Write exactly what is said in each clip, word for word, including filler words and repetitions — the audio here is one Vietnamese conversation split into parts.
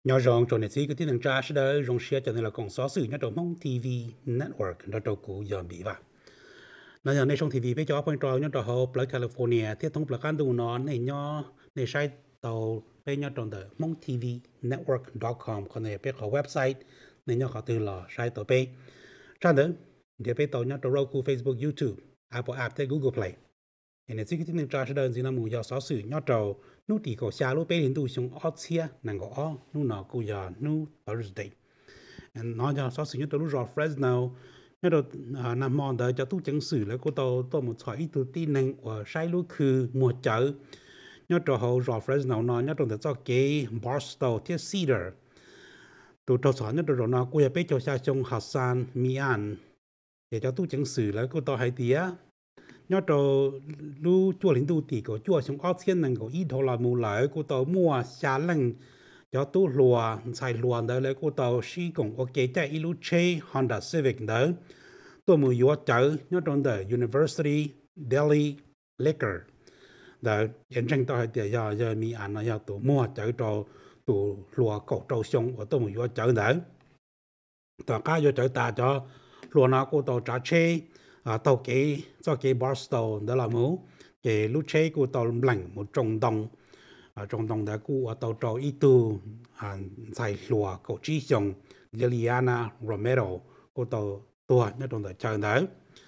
Nhỏ rong trong này chỉ cái tiếng Anh tra sẽ đỡ rong xe cho nên là còn xóa sự nhớ trong mong ti vi network nó trong cũ giờ bị vào. Nó giờ này trong ti vi bây giờ point trò nhớ trong hồ Plug California thiết thông Plug đủ nó này nhỏ này sai tàu bây nhớ trong tờ mong ti vi network chấm com còn này bây có website này nhớ có từ là sai tàu bây. Trang đó để bây tàu nhớ trong Roku, Facebook, YouTube, Apple App, Google Play. Nên chỉ cái tiếng tra sẽ đơn gì là mù do xóa sự nhớ trâu nút thì có xa lúc bé đến tu xuống ót xia nàng có ó nút nào cũng giờ nút Thursday nó do xóa sự nhớ trâu lúc rõ Fresno nhớ trâu nằm mòn đợi cho tu chẳng sự lại của tàu tàu một thoại ít tu tin năng và sai lúcคือmùa chợ nhớ trâu hậu rõ Fresno nó nhớ trâu để cho cái Barstow thiết Cedar tụ trâu xóa nhớ trâu rõ nó cũng bé cho xa trong Hassan Mian để cho tu chẳng sự lại của tàu hay tía nhớ trâu lu chua lính tu tỷ của chua xuống ớt thiên năng của ít thô là mù lại của tàu mua xa lăng cho tu lùa xài lùa đó lấy của tàu xí cũng ok chạy ít lu chê Honda Civic đó tôi mua yếu chở nhớ trong đời University Delhi Liquor đó hiện tranh tàu hay tiền giờ giờ mi ăn nó giờ tụ mua chở cho tụ lùa cổ trâu xong của tôi mua yếu chở đó tàu cá yếu chở ta cho lùa nó của tàu trả chê à tàu cái cho cái Barstow đó là mũ cái lúc chế của tàu lạnh một trồng đồng à trồng đồng đã của tàu trâu ít tu à xài lúa cổ chi trồng Liliana Romero của tàu tua nhất trong đời chờ đấy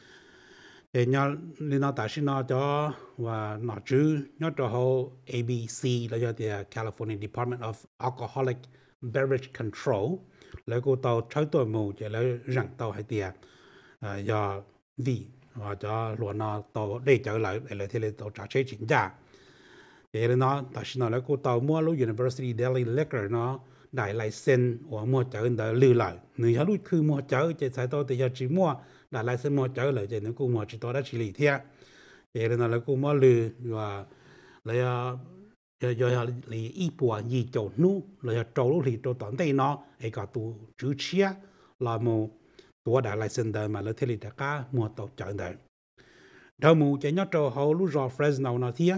để nhau nên nó tại sao nó cho và nó chứ nhớ cho họ A B C là do the California Department of Alcoholic Beverage Control lấy của tàu trái tuổi mù chỉ lấy rằng tàu hay tiệt à do vì và cho luôn nó tàu để trở lại để lại thì là tàu trả chế chính trả để nó tại sao nó lại cô tàu mua lúc University Delhi Liquor nó đại lại sen và mua chở để lưu lại người hắn lúc cứ mua chở chỉ sai tàu thì giờ chỉ mua đại lại sen mua chở lại chỉ nó cũng mua chỉ tàu đã chỉ lý thiệt để nó lại cô mua lưu và lại giờ giờ là ít bộ gì chỗ nu lại trâu lúc thì trâu tận đây nó ấy cả tụ chữ chia là mộtตัวได้ไลเซนเดอร์มาแล้วเทลิตาก้ามัวตกใจเดินดาวมูจะยอดโจเขาลู่รอเฟรชโนนาทีย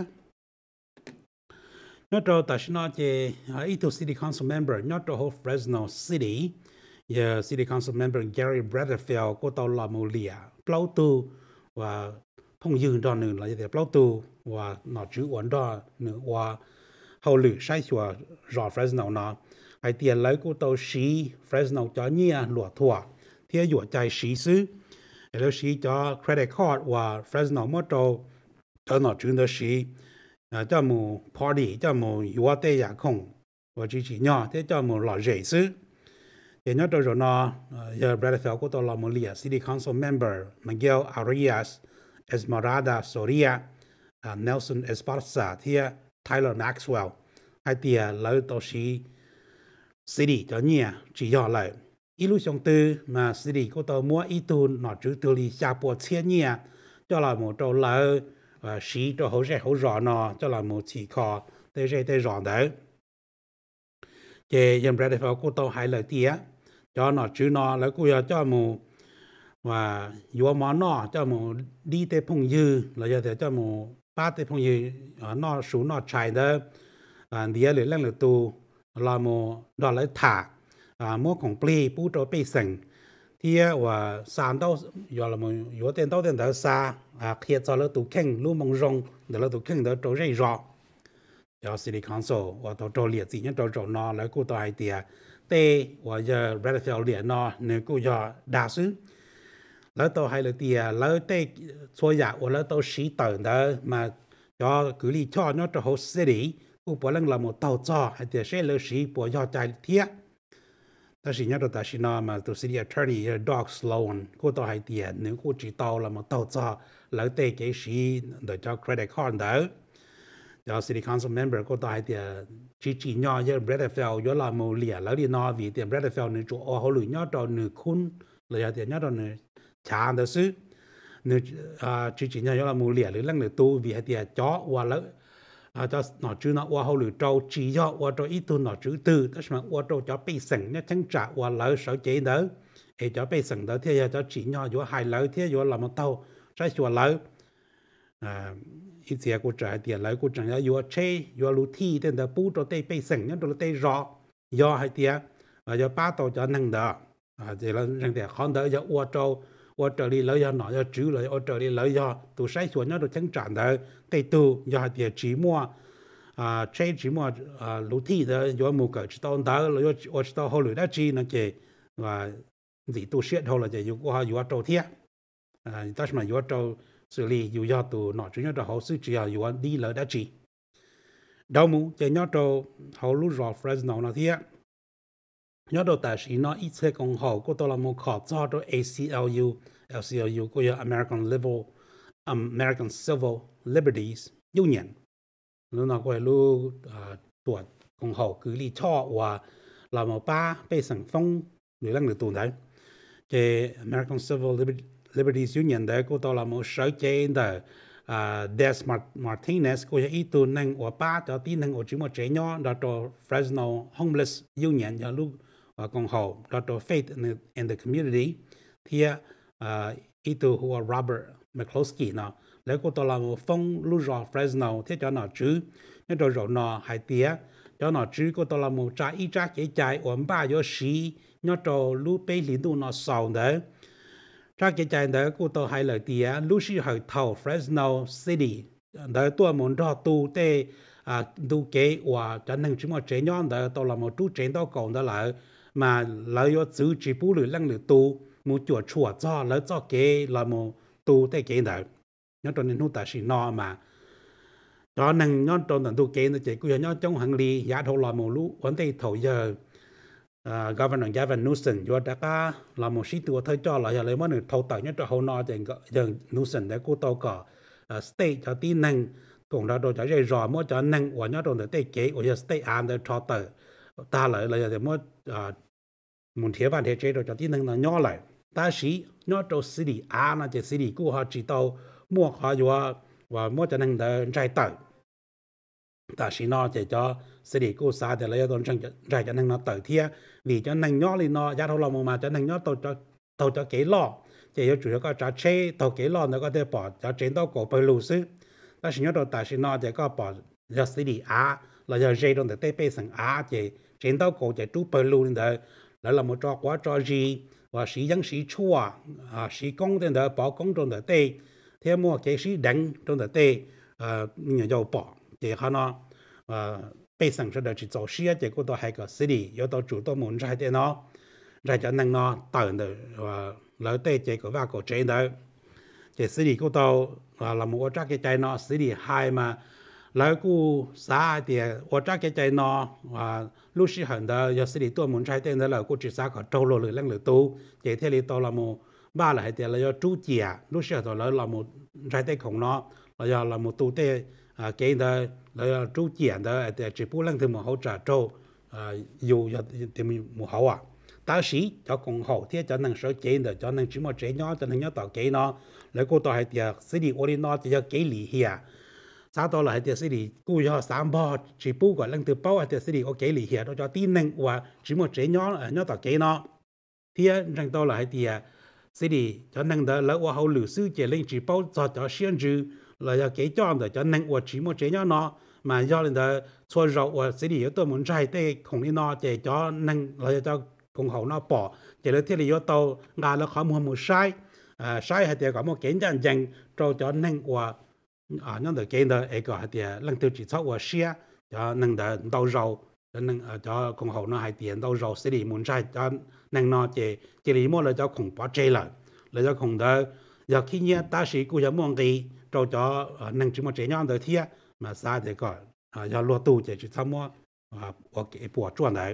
อดโจแต่ฉันน่าจะอีตัว City Council Member ยอดโจเขา Fresno City ยา City Council Member Gary Bradfield ก็ตัวลามูเลียเปล่าตัวว่าพงยืนดอนหนึ่งเลยแต่เปล่าตัวว่าหนอจื้อวันดอนหนึ่งว่าเขาหรือใช้ชัวรอ Fresno นะไอเตียนเลยก็ตัวสี Fresno จะเนี่ยหลวดทั่วที่อยู่ใจสีซื้อแล้วสีจะ credit card ว่า Fresno มอโตจะหนอจุน的สีจะมู party จะมูอยู่ว่าเตะยาคงว่าจีจีเนี่ยที่จะมูหล่อเจ๋ซื้อเดี๋ยวนี้ตัวเราเนาะยา Bradfield ก็ตัวเรามูเลีย City Council Member Miguel Arias Esmeralda Soria Nelson Esparza ที่ Tyler Maxwell ไอเตียแล้วตัวสี City จะเนี่ยจียอเลย一路上tới mà xử lý của tàu mua ít tu nó chỉ từ lý xa bộ千nhia cho là một trâu lỡ và sĩ cho hỗ trợ hỗ trợ nó cho là một chỉ khó tới đây tới rõ đấy cái dân bè phải của tàu hai lời tía cho nó chứ nó lấy của cho một và yếu món nó cho một đi tới phong dư là giờ cho một ba tới phong dư nó số nó chạy đó à đi ở lên là tu là một đó lấy thả à muaของปลีปูโตไปสั่งที่ว่าสาม到有了么有点到点到三啊เคลียร์咗แล้วตัวแข่งรู้มองรงเดี๋ยวเราตัวแข่งเดี๋ยวตัวใจรอเดี๋ยว City Council ว่าตัวตัวเลียดสิเนี่ยตัวตัวนอแล้วกูตัวไอเดียเต้ว่าจะ Bradfield เลียดนอเนี่ยกูจะด่าซื้อแล้วตัวไฮเลยเดียแล้วเต้ช่วยอยากว่าแล้วตัวสีเติร์นเด้อมาจะกุลีช่อเนาะตัว whole city กูปวดเรื่องเราหมดเต่าจ่อไอเดียเช่เลยสีปวดยอดใจเทีย但是人家但是呢嘛，都是 the attorney Doug Sloan， 嗰度係啲人，你估知道啦嘛，到咗老底幾時就叫 credit card 到，有 city council member 嗰度係啲，之前呢，有 Bradfield 有啦冇列，老啲呢為啲 Bradfield 你做哦好亂，呢度你坤，你有啲呢度你查得書，你啊之前呢有啦冇列，你拎嚟到為係啲咗話啦。à cho nó chứ nó qua hậu lửa trâu chỉ do qua trâu ít tu nó chữ từ tức là qua trâu cho bị sừng nhá chẳng trả qua lỡ sợ chế đó để cho bị sừng đó thì cho chỉ nhỏ vô hai lỡ thì vô làm một tàu trái chùa lỡ à ít xe của trái tiền lỡ của trái vô chế vô lú thi tên đó bù cho tây bị sừng nhá cho tây rõ do hay tia và do ba tàu cho năng đó à thì là rằng để con đỡ do ô tô ô tô đi lấy do nó do chữ lấy ô tô đi lấy do tụ sai xuống nó được chẳng tràn đó tây tu do hay tia chỉ mua à chơi chỉ mua à lúa thị đó do mua cái chỉ tao đó lấy do ô tao hồi lửa đã chi nó chỉ và gì tu sửa thôi là chỉ dùng qua dùng ô thiệt à ta mà dùng ô xử lý dùng do tụ nó chủ yếu là họ xử chỉ là dùng đi lấy đã chi đâu mu chỉ nhớ đâu họ lúc rồi Fresno nó thiệt nhớ đâu tại vì nó ít sẽ còn họ có tôi là một khó cho đó A C L U L C L U có là American Civil American Civil Liberties Union nó nó có lu tuột còn họ cứ đi cho và là một ba被省风người lăng được tồn tại cái American Civil Liberties Union đấy có tôi là một sở chế đó à Des Martinez có ý tụ năng và ba cho tin năng ở chỉ một chế nhỏ đó cho Fresno Homeless Union nhà lúc và còn họ đó cho Faith in, in the Community thì à ý tụ của Robert McCloskey nó lấy có tôi là một phong lúc rồi Fresno thế cho nó chứ nên rồi rồi nó hay tía cho nó chứ có tôi là một trái ít trái cái trái ổn ba do xí nhớ cho lúc bé lính tụ nó sầu đấy trái cái trái đấy có tôi hay là tía lúc xí hơi thầu Fresno City đấy tôi muốn cho tu tê à tu kế và cho nên chúng mà chế nhon đấy tôi là một chú chế đó còn đó lại mà lấy yo giữ chỉ bù lử lăng lử tu một chuột chuột cho lấy cho kế là một tu tê kế đấy nhớ cho nên hút ta chỉ no mà cho nên nhớ cho nên tu kế nó chỉ cứ nhớ trong hàng ly giá thâu là một lũ vấn đề thầu giờ Governor Gavin Newsom cho đã cả là một sĩ tu thôi cho là giờ lấy mất được thâu tận nhất cho hậu no thì giờ Newsom để cô tàu cả state cho tin năng cũng đã đồ cho dây rò mỗi cho năng và nhớ trong để tê kế của state an để cho tờ ta lại là giờ mỗi muốn thiết văn thế chế rồi cho tin năng là nhỏ lại ta sĩ nhớ trong city an là chỉ city của họ chỉ tàu mua họ và và mỗi cho năng để trái tờ ta sĩ nó chỉ cho city của xã để lấy tôn trang trái cho năng nó tờ thia vì cho năng nhỏ lên nó giá thâu lòng mà cho năng nhỏ tàu cho tàu cho kế lọ chỉ có chủ yếu có trả chế tàu kế lọ nó có thể bỏ cho trên tàu cổ bơi lù sư ta chỉ nhớ đầu ta chỉ nó chỉ có bỏ giờ city a là giờ dây trong để tây sang a chỉ trên tàu cổ chỉ chú bơi lù nên là là một trò quá trò gì và sĩ dân sĩ chua à sĩ công trên đó bỏ công trong để tây theo mua cái sĩ đánh trong để tây à nhiều dầu bỏ chỉ họ nó à bây sang cho đó chỉ做事chỉ có đó hai cái city có đó chủ đó muốn ra để nó ra cho năng nó tận được và lỡ tây chỉ có vào cổ trên đó chỉ city có đó là một cái cái nó city hai mà lỡ cô xã thì một cái cái nó và lúc xí hẳn đó giờ city tôi muốn ra để đó là cô chỉ xã có trâu lừa lăng lừa tu chỉ thế thì tôi là một ba là hay thì là do chú chìa lúc xí hẳn là một ra đểของnó là do là một tu tê à cái đó là chú chìa đó thì chỉ bù lăng thì một hỗ trợ trâu à dù thì một hậu à ta sĩ cho con hậu thì cho năng sở chế được cho năng chỉ một chế nhỏ cho năng nhớ tạo kế nó lấy cô tạo hay thì xử lý ổn nó thì cho kế lý hià sao đó là hay thì xử lý cô cho三包chỉ bù cái lăng từ bao hay thì xử lý ok lý hià đó cho tin năng và chỉ một chế nhỏ nhớ tạo kế nó thì rằng đó là hay thì xử lý cho năng đó lấy qua hậu lử sư chế lên chỉ bao cho cho xuyên trừ là cho kế cho được cho năng và chỉ một chế nhỏ nó mà do lên đó xua rau và xử lý tôi muốn trai tê không đi nó chế cho năng là cho cùng hậu nó bỏ chỉ là thiết lý yếu tố ngà là khó mua một sai à sai hay thì có một kiến chân chân cho cho năng của à nhóm được kiến đó ấy có hay thì lần thứ chỉ sau và xia cho năng đã đau rau cho năng cho cùng hậu nó hay tiền đau rau xử lý muốn sai cho năng nó chỉ chỉ lý mua là cho cùng bỏ chơi lại là cho cùng đó giờ khi nhé ta sĩ cũng giống mong gì cho cho năng chỉ một chế nhóm được thiệt mà sai thì có à do lúa tu chỉ chỉ sau mua à ok bỏ chuẩn đấy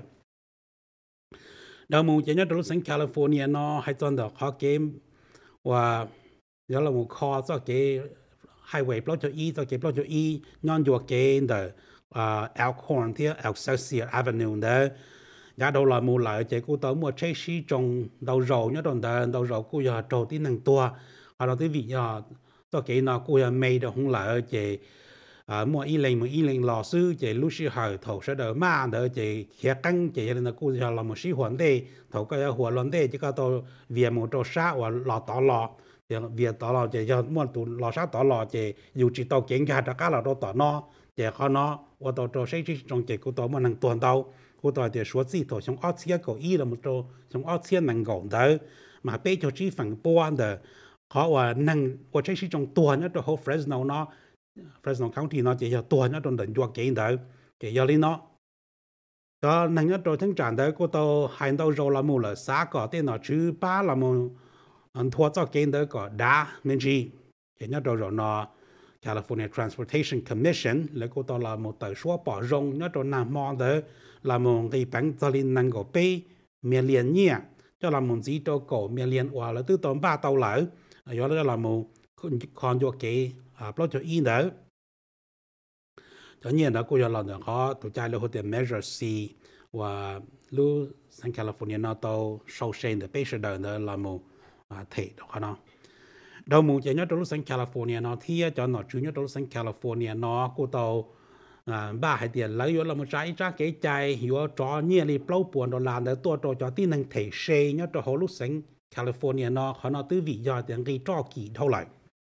đầu mùa chỉ nhớ lúc sinh California nó hay chọn được họ game và đó là một kho cho cái highway block cho e cho cái block cho e nhon vô cái the Elkhorn thì Excelsior Avenue đó giá đầu là mua lại chỉ cô tới mua chế sĩ trong đầu rầu nhớ đồn đời đầu rầu cô giờ trầu tí năng tua họ nói tới vị giờ cho cái nó cô giờ made được không lại chỉ à mua y lên mua y lên lò sư chỉ lúc xưa hỏi thầu sẽ đỡ mà đỡ chỉ khía căng chỉ là cô giờ là một sĩ huấn đề thầu cái huấn luận đề chỉ có tôi việc một trò sát và lò tỏ lò thì việc tỏ lò chỉ cho mua tụ lò sát tỏ lò chỉ dù chỉ tàu kiến cả tất cả là đâu tỏ nó chỉ khó nó và tàu trò sĩ trong chỉ cô tôi mua năng tuần tàu cô tôi thì số gì thôi trong áo chia cổ y là một chỗ trong áo chia năng gọn đấy mà bây giờ chỉ phần buôn đó họว่าnăngว่าใช้ชีวิตtrong tuần đó chỗ Fresno nó Fresno County nó chỉ là tuần nó trong đợt chuột cái đấy cái giờ đi nó đó năng nhất chỗทั้ง tràn đấy cô tôi hai đầu rồi là một là xã có tên nó chứ ba là một anh thua cho cái đấy có đá nên gì cái nhất rồi nó California Transportation Commission là cô tôi là một tờ số bỏ rong nhất chỗ nam mòn đấy là một cái bánh cho linh năng của P miền liền nhỉ cho là một gì cho cổ miền liền hoặc là từ tầm ba tàu lỡ đó là một con cho cái à bao cho in đó cho nên là cô giờ là họ tụi trai là họ tiền measure C và lu San California nó tàu sâu sen để bây giờ đó là một thể đó nó đầu mùa chỉ nhớ trong San California nó thì cho nó chủ nhớ trong San California nó cô tàu ba hai tiền lấy là một trái trái cái trái yếu cho nhiều đi bao buồn đó làm để tua cho tin năng thể xe nhớ trong họ lúc San California nó họ nó tư vị do tiền cái cho kỳ thâu lại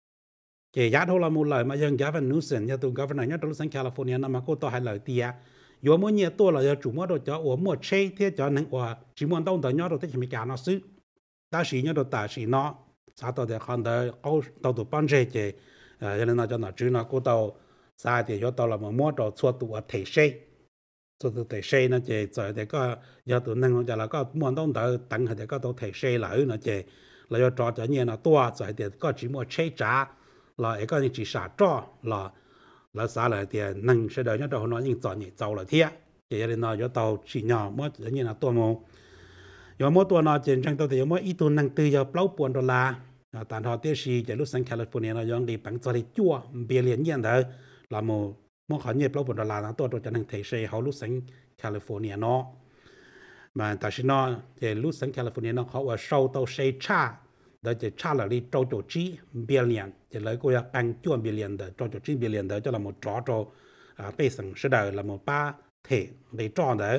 cái giá thâu là một lời mà dân Gavin Newsom nhà tù Governor nhớ trong San California nó mà cô tàu hai lời tia yếu mỗi nhiều tua là chủ mua đồ cho ở mua xe thế cho nên ở chỉ muốn đông tới nhớ đồ thế chỉ mới cả nó xứ ta chỉ nhớ đồ ta chỉ nó sao tàu để con tới ô tàu tụ bán xe chứ cho nên nó cho nó chứ nó cô tàu sao thì cho tàu là một mua đồ xua tụ ở thể xe xua tụ thể xe nó chứ rồi để có giờ tụ năng cho là có muốn đông tới tặng hay để có tàu thể xe lại nó chứ là do trò cho nhiều nó tua rồi để có chỉ mua xe trả là cái cái chỉ xả cho là là xả lại thì năng sẽ đợi nhớ đồ nó nhưng chọn nhẹ giàu là thiệt cho nên nó cho tàu chỉ nhỏ mua cho như là tua mù giờ mỗi tuần nó trên trang tàu thì mỗi ít tuần năng từ giờ bao buồn đô la tàn họ tiêu xì cho lúc sang California nó dùng đi bằng cho đi chua bia liền nhiên đấy là một một khoản nhiệt bao buồn đô la nó tôi cho năng thể xây họ lúc sang California nó mà tại sao nó thì lúc sang California nó họ ở sau tàu xây cha đó chỉ cha là đi trâu chỗ chi bia liền chỉ lấy cô bằng chuồn bia liền đấy trâu chỗ chi bia liền đấy cho là một trò trâu bây giờ sẽ đời là một ba thể để tròn đấy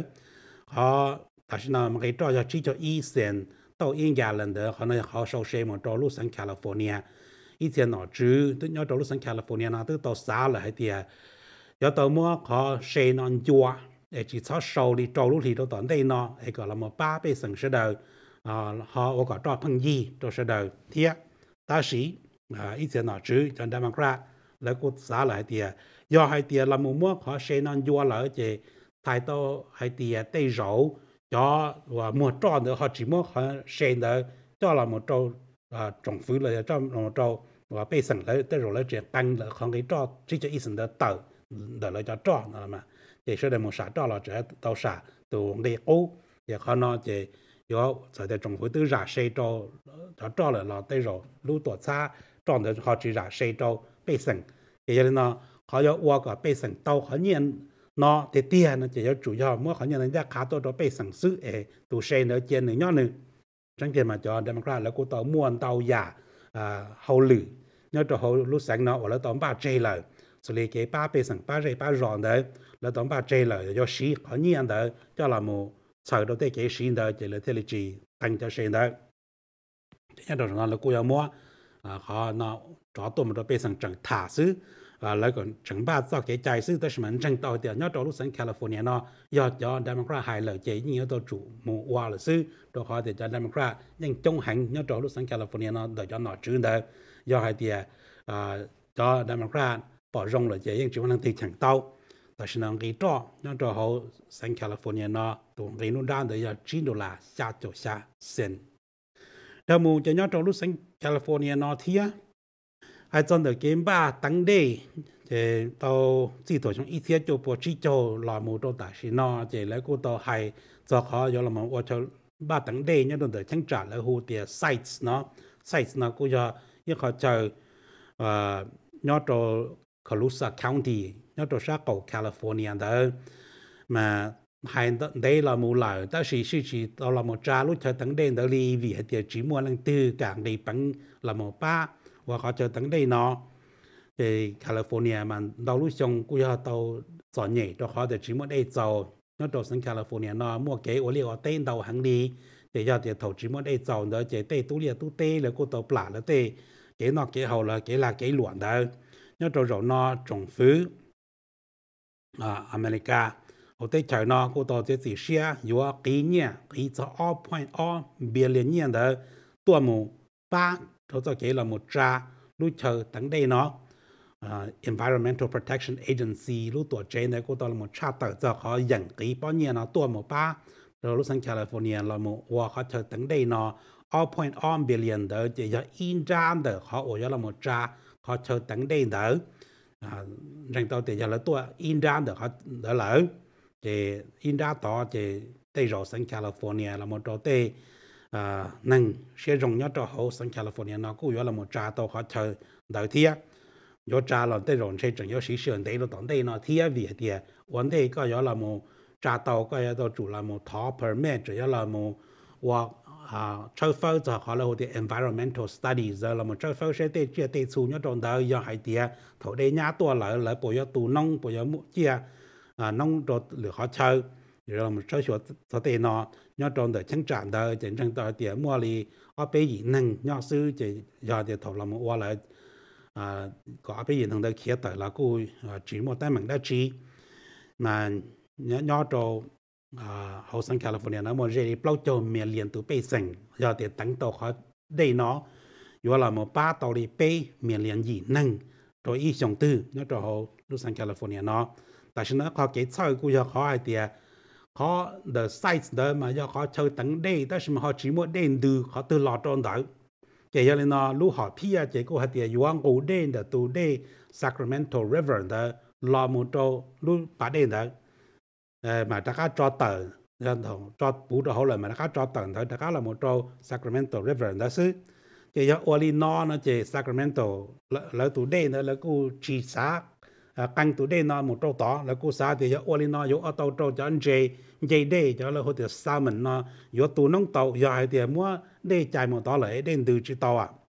họ但是呢，我们找要只叫医生到印加人的，可能好少些嘛，找路上 California， 以前呢，只都要找路上 California 呢，都到啥了还点，要到么เขา谁能做，诶，只操手里找路里都到那呢，那个那么八倍省时的，啊，好，我搞找朋友都是的，贴，但是啊，以前呢，只叫 Democrat， แล้วก็啥了还点，要还点那么么เขา谁能做了，这太多还点对手。cho và một trò nữa họ chỉ muốn họ xem được cho là một trò à trồng phứ là cho một trò và bây giờ lấy tới rồi lấy chuyện tăng là không cái trò chỉ cho ý sinh được tờ để lấy cho trò là mà để sau đây một xã trò là sẽ tàu xã từ đây ô thì họ nói chỉ có sẽ để trồng phứ từ ra xây trò cho trò là là tới rồi lúc tuổi xa trò được họ chỉ ra xây trò bây giờ thì cho nên nó họ có qua cả bây giờ tàu họ nhiên nó thì tiền nó chỉ có chủ yếu mỗi khoản nhân dân khá tốt đó bị sản xuất ở tụ xe nữa trên nữa nhớ nữa chẳng tiền mà cho Democrat là cô tàu muôn tàu giả hậu lử nhớ cho hậu lúc sáng nó ở là tàu ba chơi lại xử lý cái ba bị sản ba rây ba ròn đấy là tàu ba chơi lại cho xí có nhiên đấy cho là một sở đầu tiên cái xí đấy chỉ là thế là chỉ tăng cho xe đấy nhớ cho nó là cô yêu mua họ nó cho tụi mình đó bị sản chẳng thả xứ à lại còn chẳng ba cho cái trái sư tới mình tranh tàu tiền nhớ cho lúc sang California nó do cho Democrat hai lời chế như tôi chủ mù qua là sư rồi họ thì cho Democrat nhưng trong hành nhớ cho lúc sang California nó để cho nó trừ đấy do hai tiền à cho Democrat bỏ rong là chế nhưng chỉ năng thì chẳng tàu tại sao năng cái cho nhớ cho họ sang California nó tụ cái nó đang để cho chín đô la xa chỗ xa sen đầu mù cho nhớ cho lúc sang California nó thì hay trong được game ba tăng đây thì tao chỉ tổ trong ít thiết cho bộ chỉ cho là một trong đại sĩ nó thì lấy cô tao hay cho họ cho là một ở cho ba tăng đây nhớ được trang trả là hồ tiền sites nó sites nó cô cho như họ chờ nhớ cho Colusa County nhớ cho sát cầu California đó mà hay đây là một lời ta chỉ chỉ chỉ tao là một trà lúc chờ tăng đây đó đi vì hệ tiền chỉ mua lần tư cảng đi bằng là một ba và họ chờ tận đây nó thì California mà đầu lúc xong cũng要到转nhảy cho họ để chỉ muốn đây giàu nó đầu sang California nó mua cái ô liu tên đầu hàng đi để cho tiền thầu chỉ muốn đây giàu nữa chỉ tê tú liu tú tê là cô tàu plả là tê cái nó cái hậu là cái là cái luận đó nó đầu rồi nó trồng phứ à America ở đây chờ nó cô tao chỉ xe yếu kỹ nhẹ kỹ cho二 point 二 billion nhẹ đó tua mù ba cho cho cái là một tra lúc chờ tận đây nó Environmental Protection Agency lúc tuổi trẻ này cô tao là một tra tờ cho họ nhận kỹ bao nhiêu nó tua mù ba rồi lúc sang California là một và họ chờ tận đây nó二 point 二 billion đó chỉ là in ra đó họ ở là một tra họ chờ tận đây đó rằng tao thì giờ là tua in ra đó họ đỡ lỡ thì in ra đó thì tây rồi sang California là một chỗ tây năng sẽ dùng nhất cho hậu sang California nó cũng là một trà tàu họ chờ đợi thiệt do trà là tây rồi sẽ chẳng có sự sửa đấy nó tận đây nó thiệt vì thì vấn đề có là một trà tàu có là chủ là một top permit chỉ là một hoặc chơi phơi cho họ là một cái environmental studies là một chơi phơi sẽ tây chia tây xuống nhất trong đó do hai tiệt thổ đây nhá tua lại lại bồi tù nông bồi chia nông đồ lửa họ chơi rồi một số số số tiền nó nhớ trong đời chân trạng đời chân chân đời tiền mua li ở bây giờ năng nhớ sư chỉ giờ thì thầu làm qua lại có bây giờ thằng đời kia tới là cô chỉ một tay mình đã chỉ mà nhớ nhớ trong hậu sang California nó một gì bao nhiêu miền liền từ bây giờ giờ thì tăng tàu họ đây nó rồi là một ba tàu đi bây miền liền gì năng rồi ý trong tư nhớ trong hậu lúc sang California nó tại sao nó có cái chơi của họ hay thì họ the sites đó mà do họ chơi tận đây,但是mà họ chỉ một đêm từ họ từ lọt trong đó, cái giờ nó lúc họ pia cái của họ thì yuan cổ đêm đó từ đây Sacramento River đó lọt một chỗ lúc ba đêm đó, mà tất cả cho tờ, dân thong cho bù đó họ lại mà tất cả cho tờ thôi, tất cả là một chỗ Sacramento River đó xứ, cái giờ Illinois nó chỉ Sacramento là từ đây nó là cô chỉ xã canh tụi đây nó một trâu tỏ là cô xã thì ở Oli nó yếu ở tàu trâu cho anh dây dây đây cho là hồi thì sao mình nó yếu tụi nông tàu yếu hay thì mua đây chạy một tàu lại đến từ chỉ tàu à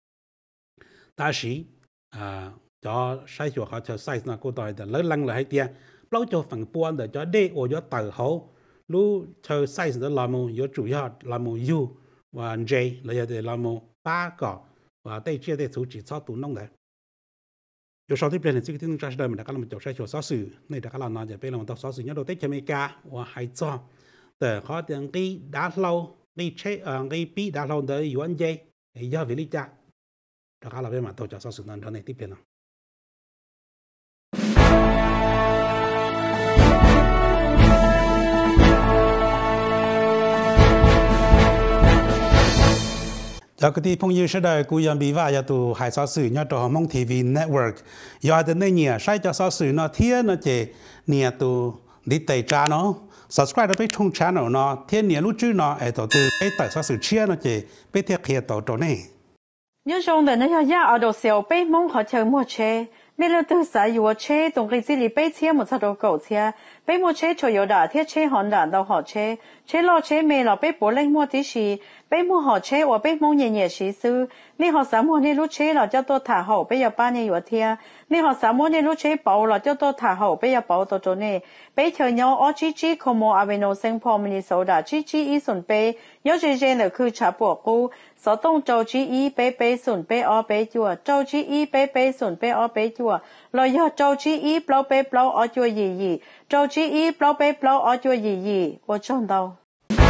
ta sĩ à cho sai chỗ họ cho sai nó cô tàu thì lấy lăng lại thì lâu cho phần buôn để cho đây ở yếu tàu hậu lu cho sai nó làm một yếu chủ yếu làm một u và dây là để làm một ba cái và đây chia để số chỉ cho tụi nông đấy有少啲別人自己聽揸住咪大家諗做晒做少數，你大家諗嗱就俾諗到少數，一路啲前面加我係做，但可能佢打撈，佢車誒佢比打撈到有安啫，係有為呢隻，大家諗俾埋到做少數嗱，睇你啲邊啦。cho cáiที่พงยืดได้กูยังบีว่าจะตัวหายสอสื่อเนี่ยตัวมองทีวีเน็ตเวิร์กยอดในเนี่ยใช้จะสอสื่อเนาะเทียนเนาะเจเนี่ยตัวดิเตจ้าเนาะ subscribe ไปช่อง channel เนาะเทียนเนี่ยรู้ชื่อเนาะไอ้ตัวตัวไอ้แต่สอสื่อเชียเนาะเจไปเทียบเคียตัวตัวนี้ nhớ trong đời nó ya ở đầu xẻo bé mong họ chờ mua chế nên là từ sángอยู่chế tổng cái gì bé chế một sao đồ cổ chế bé mua chế cho yếu đã thiết chế hòn đạn đâu họ chế chế lo chế mê là bé bố lên mua tí gì bé mua họ chế và bé mong nhẹ nhẹ xí sư nên họ sáng mua nên lúc chế là cho tôi thả hậu bé giờ ba nhẹ yếu thiết nên họ sáng mua nên lúc chế bảo là cho tôi thả hậu bé giờ bảo tôi chỗ này bé chờ nhau ở G G como Aveno Saint Paul Minnesota G G ý xuân bé nhớ G G là cứ trả bộ cũ sở tông châu G ý bé bé xuân bé ở bé chùa châu G ý bé bé xuân bé ở bé chùa rồi giờ châu G ý bao bé bao ở chùa gì gì châu G ý bao bé bao ở chùa gì gì我撞到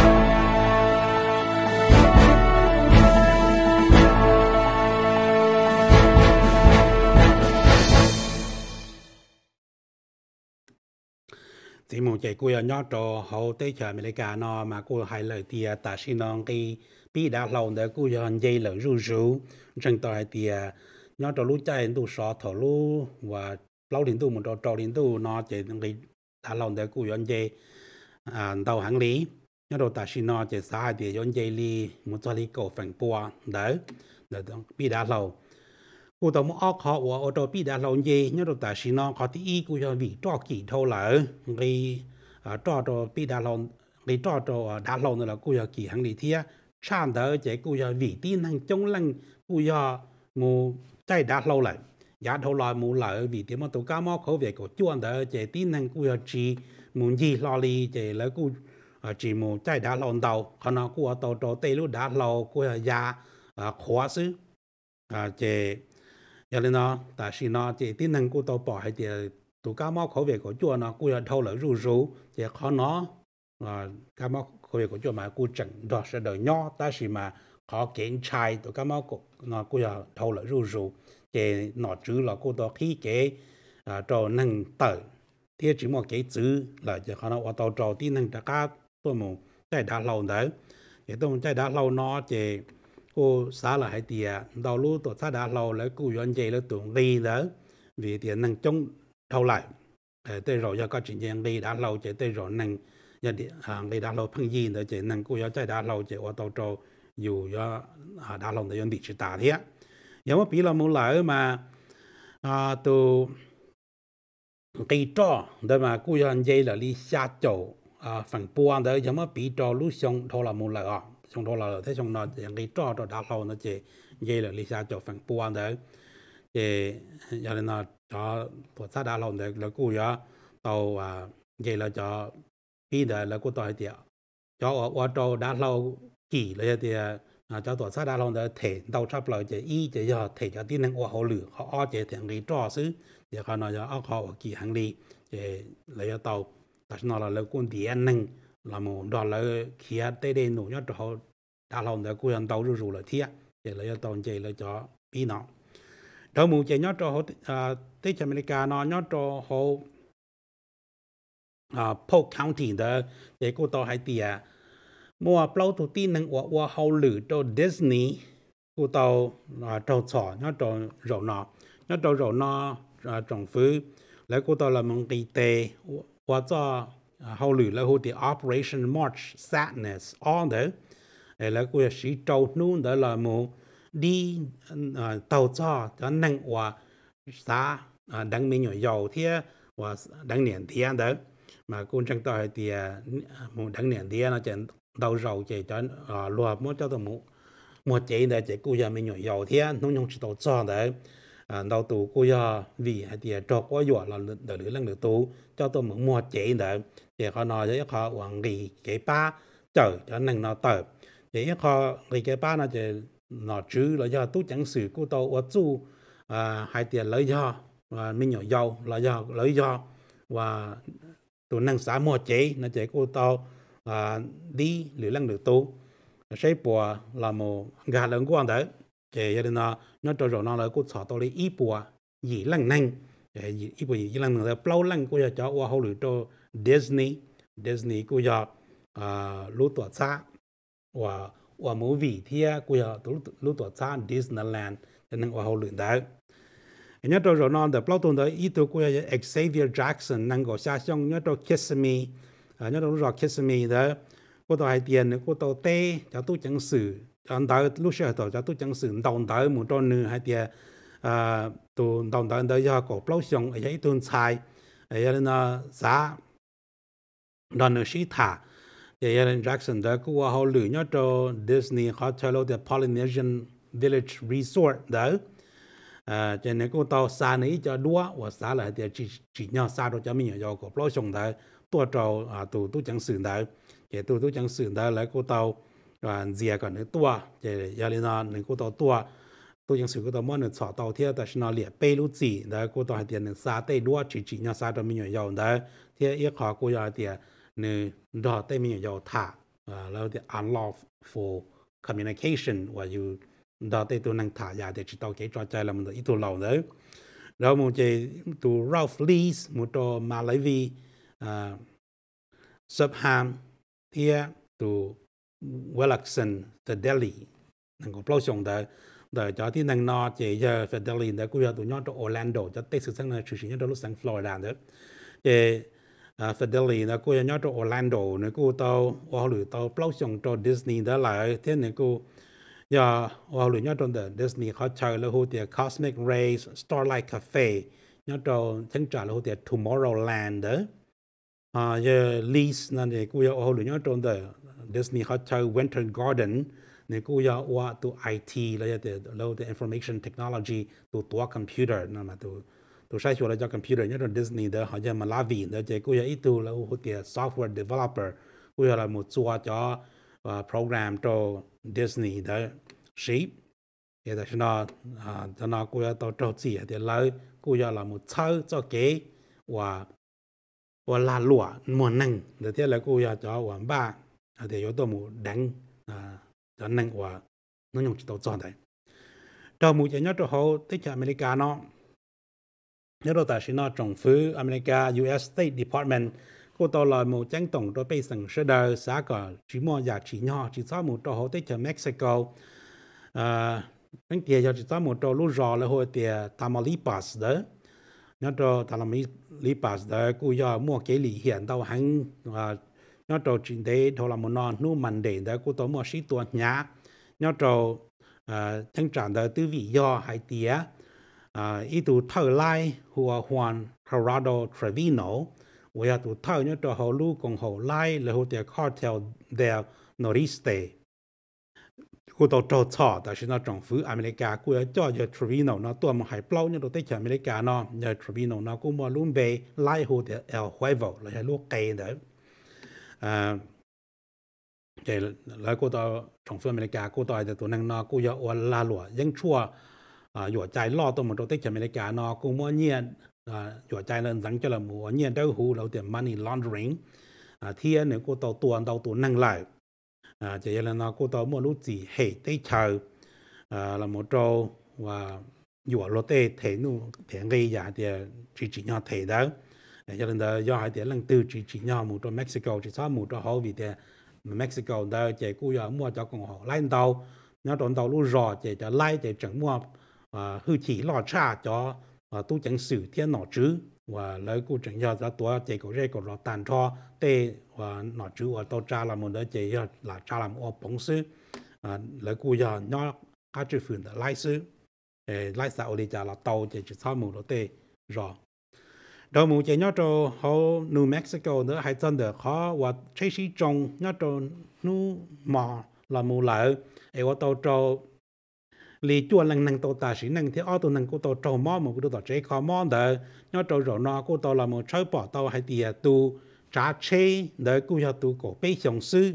chỉ một chạy cô nhớ cho hậu tới chờ America nó mà cô hay lời thì ta xin nó cái bị đã lâu để cô nhận dây lời ru ru chẳng tội thì nhớ cho lúc chạy tu sọ thổ lu và lâu đến tu một trò trò đến tu nó chạy cái đã lâu để cô nhận dây à đầu hàng lý nhớ đồ ta xin nó chạy sai thì nhận dây li một cho li cổ phần bùa đấy để bị đã lâu cô tao muốn học họ và ở đó bị đã lâu gì nhớ được tại sao nó có tí cô cho vì cho kỳ thâu lại vì cho cho bị đã lâu vì cho cho đã lâu nữa là cô cho kỳ hàng lý thia chán đỡ chế cô cho vì tin hàng chống lăng cô cho mù chạy đã lâu lại giá thâu lại mù lại vì tiếng mà tôi cá mò khẩu về của chuan đỡ chế tin hàng cô cho chỉ muốn gì lo li chế lấy cô chỉ mù chạy đã lâu đầu còn nó cô ở tàu tàu tây lúc đã lâu cô cho giá khóa xứ chế giờ lên nó, tại vì nó chỉ tin năng của tàu bỏ hay thì tụ cá mò khẩu vị của chùa nó cú thâu lợi rù rù thì khó nó à cá mò khẩu vị của chùa mà cú chẳng đó sẽ đợi nhỏ ta chỉ mà khó kiến trai tụ cá mò nó cú thâu lợi rù rù thì nó chữ là cú đó khi cái à trò năng tử thì chỉ một cái chữ là chỉ khó nó ở tàu trò tí năng cả tôi muốn chạy đã lâu đấy thì tôi chạy đã lâu nó chỉ cô xã là hai tiệt đầu lúc tôi xã đã lâu lấy cô dọn dẹp lấy tuồng đi đó vì tiền năng chống thâu lại tới rồi do có chuyện gì đi đã lâu chỉ tới rồi năng giờ đi hàng đi đã lâu phăng gì nữa chỉ năng cô dọn chạy đã lâu chỉ ở tàu trâu dù do đã lâu để dọn đi chỉ ta thế nếu mà bị là muốn lại mà à từ cái trò để mà cô dọn dẹp là đi xa chỗ à phần buôn đấy nếu mà bị trò lúc xong thâu là muốn lại à xong thâu là thế xong nó cái trò trò đã lâu nó chỉ dẹp là đi xa chỗ phần buôn đấy thì giờ nên là cho tổ chức đã lâu được là cô giờ tàu à vậy là cho bây giờ là cô tàu thì cho ở ở tàu đã lâu kỳ là thì à cho tổ chức đã lâu được thể tàu sắp lại thì y thì giờ thể cho tin năng ở hậu lửa họ ở thì thành cái trò xứ thì họ nói ở họ kỳ hàng đi thì lấy tàu tại sao là lấy quân điện năng là một đó là khi tới đây nổi nhất họ đã lâu được cô ăn tàu rồi rồi là thiệt thì lấy tàu vậy là cho bí nó đầu mùa chạy nhớ cho họ tới America nó nhớ cho họ Polk County đó để cô tao hay tiệt mua bao thủ tin năng của của họ lử cho Disney cô tao trâu chó nhớ cho rau nọ nhớ cho rau nọ trồng phứ lấy cô tao là một cái tệ và cho họ lử là họ thì Operation March Sadness on đó lấy cô sĩ trâu nung đó là một đi tàu cho cho năng và xã đang mình nhỏ giàu thì và đang niệm thiên đó mà con trăng tàu thì một đang niệm thiên nó chẳng đầu giàu chỉ cho lúa mỗi cho tụi một một chế để chỉ cô giờ mình nhỏ giàu thì nó nhung chỉ tàu cho đấy đầu tụ cô giờ vì thì cho có giọt là đỡ đỡ lần được tụ cho tôi một một chế đấy thì họ nói với họ hoàng gì cái ba chờ cho năng nó tới thì họ người cái ba nó chỉ nó chứ là do tôi chẳng xử của tôi ở chú à hai tiền lấy do và mình nhỏ giàu là do lấy do và tụi năng xã mua chế nó chế của tôi à đi lưỡi lăng được tu xây bùa là một gà lớn quan đấy chế gia đình nó nó cho rồi nó là của xã tôi lấy ít bùa gì lăng năng chế ít bùa gì lăng năng bao lăng của cho qua hậu lưỡi cho Disney Disney của cho à lúa tuổi xa và và mỗi vị thì của lúc lúc tuổi xa Disneyland cho nên ở hậu luyện đấy nhớ tôi rồi nó được bao tuần đấy ít tôi của Xavier Jackson năng có xa xong nhớ tôi Kiss Me nhớ tôi rồi Kiss Me đó của tôi hay tiền của tôi tê cho tôi chẳng xử anh ta lúc xưa tôi cho tôi chẳng xử đồng tới một trò nữ hay tiền à tôi đồng tới đấy do có bao xong ở đây tôi xài ở đây là giá đòn nữ sĩ thả thì Alan Jackson đó cũng qua hậu lửa nhớ cho Disney Hotel the Polynesian Village Resort đó à cho nên cô tao xa này cho đua và xa là thì chỉ chỉ nhau xa đó cho mình nhỏ có bao xong đó tua trâu à tụ tụ chẳng xử đó thì tụ tụ chẳng xử đó lại cô tao và dìa còn nữa tua thì Alan nó nên cô tao tua tụ chẳng xử cô tao muốn được xỏ tàu theo tại nó liệt bay lú gì đó cô tao hay tiền xa tây đua chỉ chỉ nhau xa cho mình nhỏ đó thì ít họ cô giờ thì nên đó tại mình有他啊，然后的 unlawful communication 或者đó tại tôi năng thả ra để chỉ tao cái trò chơi là mình ít tôi lâu nữa rồi một cái từ Ralph Lee một trò Malawi à Subham thì từ Wellington từ Delhi năng có bao nhiêu đó để cho thì năng nó chỉ giờ từ Delhi để cũng giờ tụi nó từ Orlando cho tới sự sang là chủ yếu từ lúc sang Florida nữa thì à Delhi nó cũng nhớ cho Orlando nó cũng tàu họ lựa tàu bao nhiêu cho Disney đó lại thế này cũng giờ họ lựa nhớ cho Disney họ chơi là hồ tiệc Cosmic Rays Starlight Cafe nhớ cho chẳng trả là hồ tiệc Tomorrowland đó à giờ Lease là này cũng họ lựa nhớ cho Disney họ chơi Winter Garden này cũng giờ qua từ i tê là từ lâu từ Information Technology từ tua computer nó mà từ tôi sai chỗ là cho computer nhớ là Disney đó họ cho Malawi đó chỉ có ít tu là họ tiệt software developer cũng là một số cho program cho Disney đó ship thì đó nó cho nó cũng là tao trâu gì thì lấy cũng là một chơi cho cái và và là lụa mùa nắng để thế là cô ya cho và ba để yếu tố mù đánh à cho nắng và nó dùng chỉ tàu chọn đấy đầu mù chỉ nhớ cho họ tích cho America nó nhớ đâu tại nó trong phủ America u ét State Department cô tàu là một tranh tổng đối với sản xuất đời xã có chỉ mua giá chỉ nhỏ chỉ số một cho họ tích cho Mexico à những kia cho chỉ số một cho lúc rõ là hồi tiền Tamaulipas đó nhớ cho Tamaulipas đó cô giờ mua cái lý hiện đâu hắn à nhớ cho chính thế thôi là một non nu mình để đó cô tàu mua sĩ tuần nhá nhớ cho à thanh trạng đó từ vị do hay tía à ít tu thở lại hùa Juan Gerardo Trevino và tu thở nhớ cho họ lu cùng họ lại là họ tiền cartel del Noreste cô tàu trâu chỏ tại sao nó trong phủ America cô ấy cho cho Trevino nó tua một hải plau nhớ đồ tết cho America nó nhớ Trevino nó cũng mua luôn về lại họ tiền El Huevo là cái lúc cây đấy à cái lại cô tàu trong phủ America cô tàu để tụi năng nó cô ấy là lụa dân chua à dọa trái lo tụi một đồ tết cho America nó cũng mua nhiên à dọa trái lên rằng cho là mua nhiên đâu hú đầu tiền money laundering à thì nếu cô tàu tuần tàu tụi năng lại à chỉ là nó cô tàu mua lúc gì hệ tây chờ à là một trâu và dọa lô tê thể nu thể gây giá thì chỉ chỉ nhau thể đó cho nên là do hai tiền lần từ chỉ chỉ nhau một trâu Mexico chỉ sao một trâu họ vì thế Mexico đó chỉ cô giờ mua cho con họ lấy tàu nó trộn tàu lúc rõ chỉ cho lấy chỉ chẳng mua à hư chỉ lo cha cho à tu chẳng sử thiên nọ chứ và lấy cô chẳng giờ ra tua chỉ có dây có lọt tàn cho tê và nọ chứ và tàu cha là một đứa chỉ là cha làm ô bóng sư à lấy cô giờ nó các chữ phun là lái sư để lái sao đi trả là tàu chỉ chỉ sau một đứa tê rõ đầu mùa chỉ nhớ cho họ New Mexico nữa hay chân được họ và chế sĩ trồng nhớ cho nu mò là mùa lại ấy và tàu cho lý chuan năng năng tàu ta sĩ năng thì ở tàu năng cô tàu trâu mò một cái tàu chế khó mò đấy nhớ trâu rồi nó cô tàu là một chơi bỏ tàu hay tiệt tu trả chế đấy cô cho tu cổ bê xong sư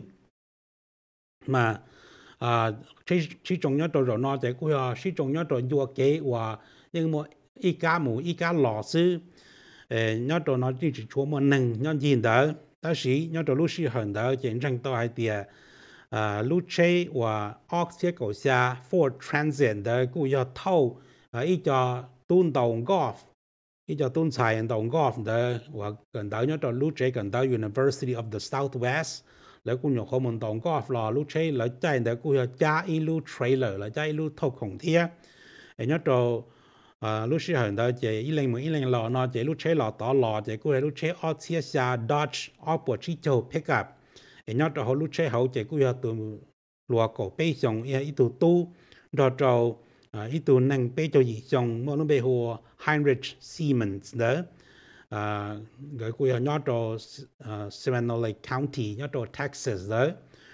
mà à chế chế trồng nhớ trâu rồi nó thì cô cho chế trồng nhớ trâu vua kế và nhưng mà ít cá mù ít cá lò sư nhớ trâu nó chỉ chỉ chúa mà năng nhớ gì đấy ta sĩ nhớ trâu lúc sĩ hận đấy chiến tranh tàu hay tiệt à lúc chế và Oxy cổ xa Ford Transit đó cũng có thâu à ít cho tuôn đồng golf ít cho tuôn xài đồng golf đó và gần đó nhớ cho lúc chế gần đó University of the Southwest lại cũng nhiều không một đồng golf là lúc chế lại chạy đó cũng có cha ít lúc trailer lại chạy lúc thâu khổng thia nhớ cho à lúc chế hình đó chế ít lần một ít lần lò nó chế lúc chế lò tỏ lò chế cũng lúc chế Oxy xa Dodge Opel chi châu pickup nhớ cho họ lúc chế hậu chế cũng là từ lúa cổ bê xong ít từ tu rồi rồi ít từ năng bê cho gì xong mà nó bê hồ Heinrich Siemens đó người cũng là nhớ cho Seminole County nhớ cho Texas đó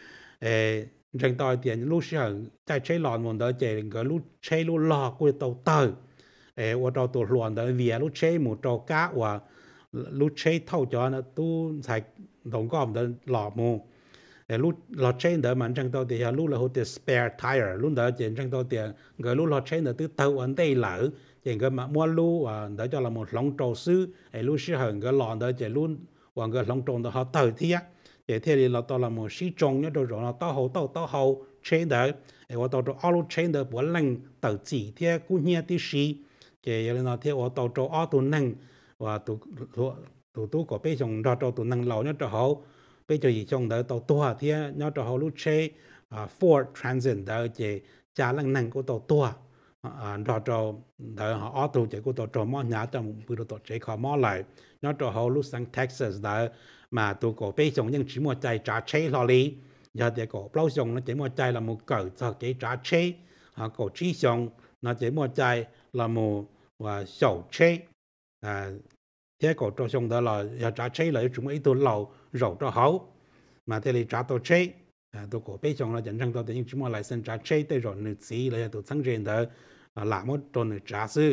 rằng tôi tiền lúc chế tại chế lòn một đó chế người lúc chế lúc lò của tàu tờ và tàu tàu luồn đó vì lúc chế một tàu cá và lúc chế thâu cho nó tu xài đồng góp đó lò mù lúc lò trên đó mà chẳng tao thì lúc là hỗ trợ spare tire lúc đó chỉ chẳng tao thì người lúc lò trên đó từ tàu ấn đây lỡ chỉ người mà mua lu và đó cho là một lông trâu sư ấy lúc sẽ hưởng cái lò đó chỉ luôn và người lông trâu đó họ tàu thì á để thế thì là tao là một sĩ trồng nhá rồi rồi nó tao hậu tao tao hậu trên đó ấy và tao cho auto trên đó bốn lần tàu chỉ thì cũng như tí sĩ chỉ là nó thì và tao cho auto năng và tụ tụ tụ có bây giờ cho cho tụ năng lâu nhá cho họ bây giờ gì trong đó tàu tua thì nhá cho họ lúc chế Ford Transit đó chỉ trả năng năng của tàu tua cho cho đó họ auto chỉ của tàu cho mò nhá trong bữa đó tàu chế khó mò lại nhá cho họ lúc sang Texas đó mà tụ có bây giờ nhưng chỉ một chạy trả chế lo li giờ thì có bao giờ nó chỉ một chạy là một cỡ cho cái trả chế họ có chỉ xong nó chỉ một chạy là một và sầu chế à thế có cho xong đó là giờ trả chế lại chúng ấy tôi lầu rầu cho hậu mà thế thì trả tôi chế à tôi có bây giờ là dẫn rằng tôi thì chúng mà lại xin trả chế tới rồi nữ sĩ là tôi thắng trên đó làm một tuần trả sư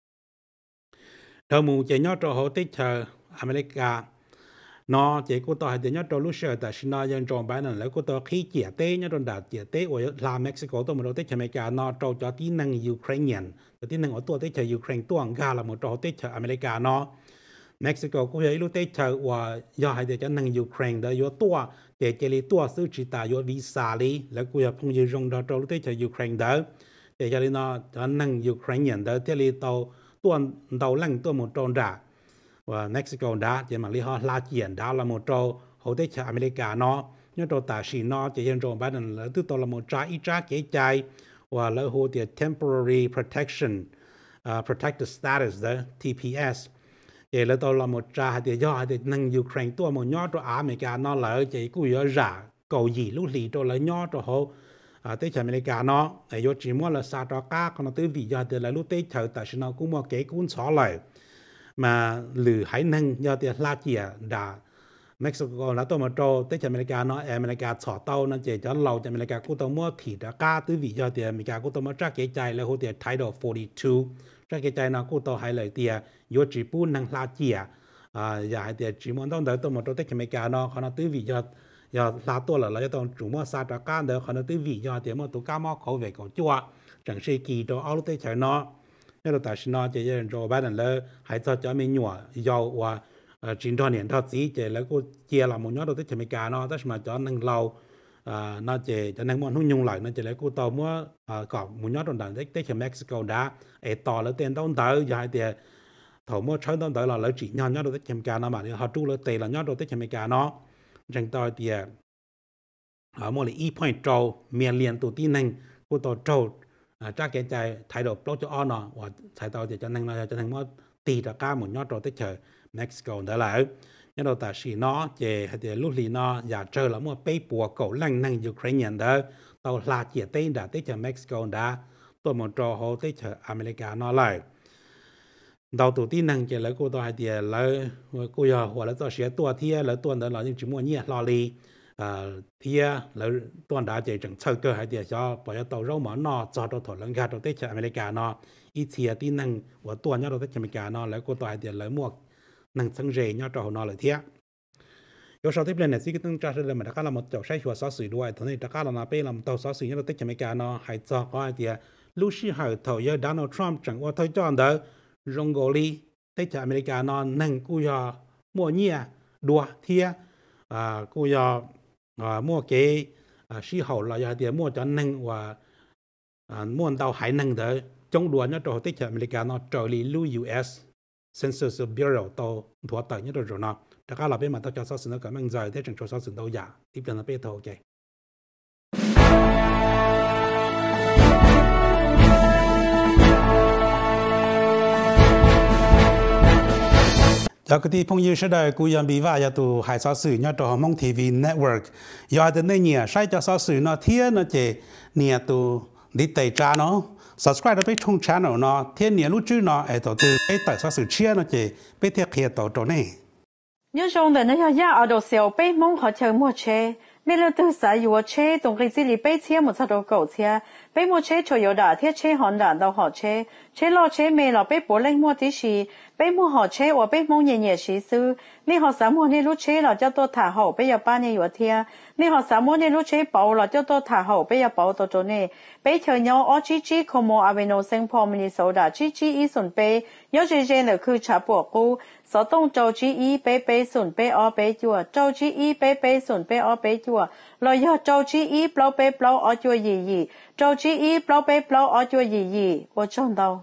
đầu mùa chỉ nhớ cho họ tích chờ America nó chỉ có tôi hay nhớ cho lúc xưa tại Sina dân trong bài này lấy có tôi khi chia tế nhớ trong đạt chia tế ở là Mexico tôi một tích chờ America nó cho cho tí năng Ukrainian tí năng ở tôi tích chờ Ukraine tôi ăn gà là một trò tích chờ America nó Mexico cũng vậy lúc tết chờ và do hai để cho năng Ukraine đó do tua để chỉ lý tua sự chỉ ta do visa lý là cũng vậy phong như trong đó trong lúc tết chờ Ukraine đó để cho nó cho năng Ukraine nhận đó thế lý tàu tua tàu lăng tua một tròn đã và Mexico đã chỉ mà lý họ la chuyển đã là một trâu hậu tết chờ America nó nhưng trâu ta sĩ nó chỉ hiện trong Biden là thứ tàu là một trái ít trái cái trái và lỡ hồ thì temporary protection uh, protected status đó T P S để là tàu là một trái thì do thì năng Ukraine tua một nhỏ cho America nó lỡ chỉ cũng có giả cầu gì lúc lì cho lỡ nhỏ cho họ à tết chờ America nó để do chỉ muốn là sao cho cá còn nó tới vì do thì là lúc tết chờ ta sĩ nó cũng một cái cuốn xóa lại mà lử hãy nâng do thì la chia đã Mexico là tôi mà cho tới America nó America xỏ tàu nó chỉ cho lâu cho America cũng tôi mua thịt đã cá từ vì do thì America cũng tôi mua chắc cái trái là hồ thì Title forty-two chắc cái trái nó cũng tôi hay lại thì do chỉ bún năng la chia à giờ thì chỉ muốn tôi đợi tôi mà cho tới America nó họ nó từ vì do do la tôi là là tôi chủ mua sa cho cá đó họ nó từ vì do thì mà tôi cá mò khẩu về khẩu chua chẳng sẽ kỳ cho ao tới trái nó nên là tại sao nó chỉ là cho bạn là hãy cho cho mình nhỏ giàu và chín trăm年 thọ chỉ chỉ là cô chia là một nhóm đầu tư cho mấy cả nó tất mà cho năng lâu nó chỉ cho năng muốn hung nhung lại nó chỉ là cô tàu mua có một nhóm đồng đảng tới cho Mexico đã để tỏ là tiền đông tới dài thì thầu mua chơi đông tới là lấy chỉ nhóm nhóm đầu tư cho mấy cả nó mà họ trụ là tiền là nhóm đầu tư cho mấy cả nó chẳng tôi thì ở một là e point trâu miền liền tụ tin năng cô tàu trâu chắc cái trái thái độ pro cho on nó và thái độ thì cho năng là cho năng mua tỷ ra cả một nhóm đầu tư chờ Mexico đó là nhưng đầu ta chỉ nó chỉ hay là lúc lì nó giả chơi là một bê bùa cổ lăng năng Ukraine đó tàu là chỉ tên đã tới chờ Mexico đã tôi một trò hồ tới chờ America nó lại đầu tổ tiên năng chỉ là cô tôi hay là cô giờ hoặc là tôi sẽ tua thia là tuần đó là những chỉ mua nhẹ lo lì thia là tuần đã chỉ chẳng chơi cơ hay là cho bỏ cho tàu rau mỏ nó cho tàu thổi lăng gạt tới chờ America nó ít thia tin năng của tuần nhớ tới chờ America nó là cô tôi hay là mua năng sang rể nhau trò nó lại thiệt. Yo sau tiếp lên này cái tương tra lên mà đã là một chỗ sai chùa sáu sửi đuôi, thế này đã là nó bên làm tàu sáu sửi nhau tới Mỹ cả nó hay cho coi thì Lucy hỏi thầu giờ Donald Trump chẳng qua thôi chọn đó Rongoli tới America nó năng cú giờ mua nhia đua thiệt à cú giờ mua cái sĩ hậu là giờ thì mua cho năng và mua tàu hải năng đó trong đua nhau trò tới America nó trở lại lưu U S Census Bureau tàu thua tờ nhất rồi nó tất cả là bên mà tao cho số sự nó cảm ơn rồi thế chẳng cho số sự đâu giả tiếp theo là bên tàu ok cho cái tí phong yêu sẽ đời cú yên bị vạ cho tụ hải số sự nhớ cho mong ti vi network giờ đến đây nhỉ sai cho số sự nó thiên nó chỉ nhỉ tụ đi tẩy trà nó subscribe đến trong channel nó thiên nhiên lúc trước nó ở tổ tư cái tại sao sự chia nó chỉ biết thiệt hiện tổ chỗ này nhớ trong đời nó ya ở đầu xẻo bé mong họ chờ mua chế nên là từ sáng yêu chế tổng cái gì li bé chia một số đồ cầu chia bé mua chế cho yêu đã thiết chế hòn đạn đâu họ chế chế lo chế mê là bé bố lên mua tí gì bé mua họ chế và bé mong nhẹ nhẹ xí sư nên họ sáng mua nên lúc chế là cho tôi thả hậu bé giờ ba nhẹ yêu thia nên họ sáng mua nên lúc chế bảo là cho tôi thả hậu bé giờ bảo tôi chỗ này bé chờ nhau ở G G como Aveno Saint Paul Minnesota G G ý xuân bé nhớ G G là cứ trả bộ cũ sở tông châu G ý bé bé xuân bé ở bé chùa châu G ý bé bé xuân bé ở bé chùa rồi giờ châu G ý bao bé bao ở chùa gì gì châu G ý bao bé bao ở chùa gì gì tôi chọn đâu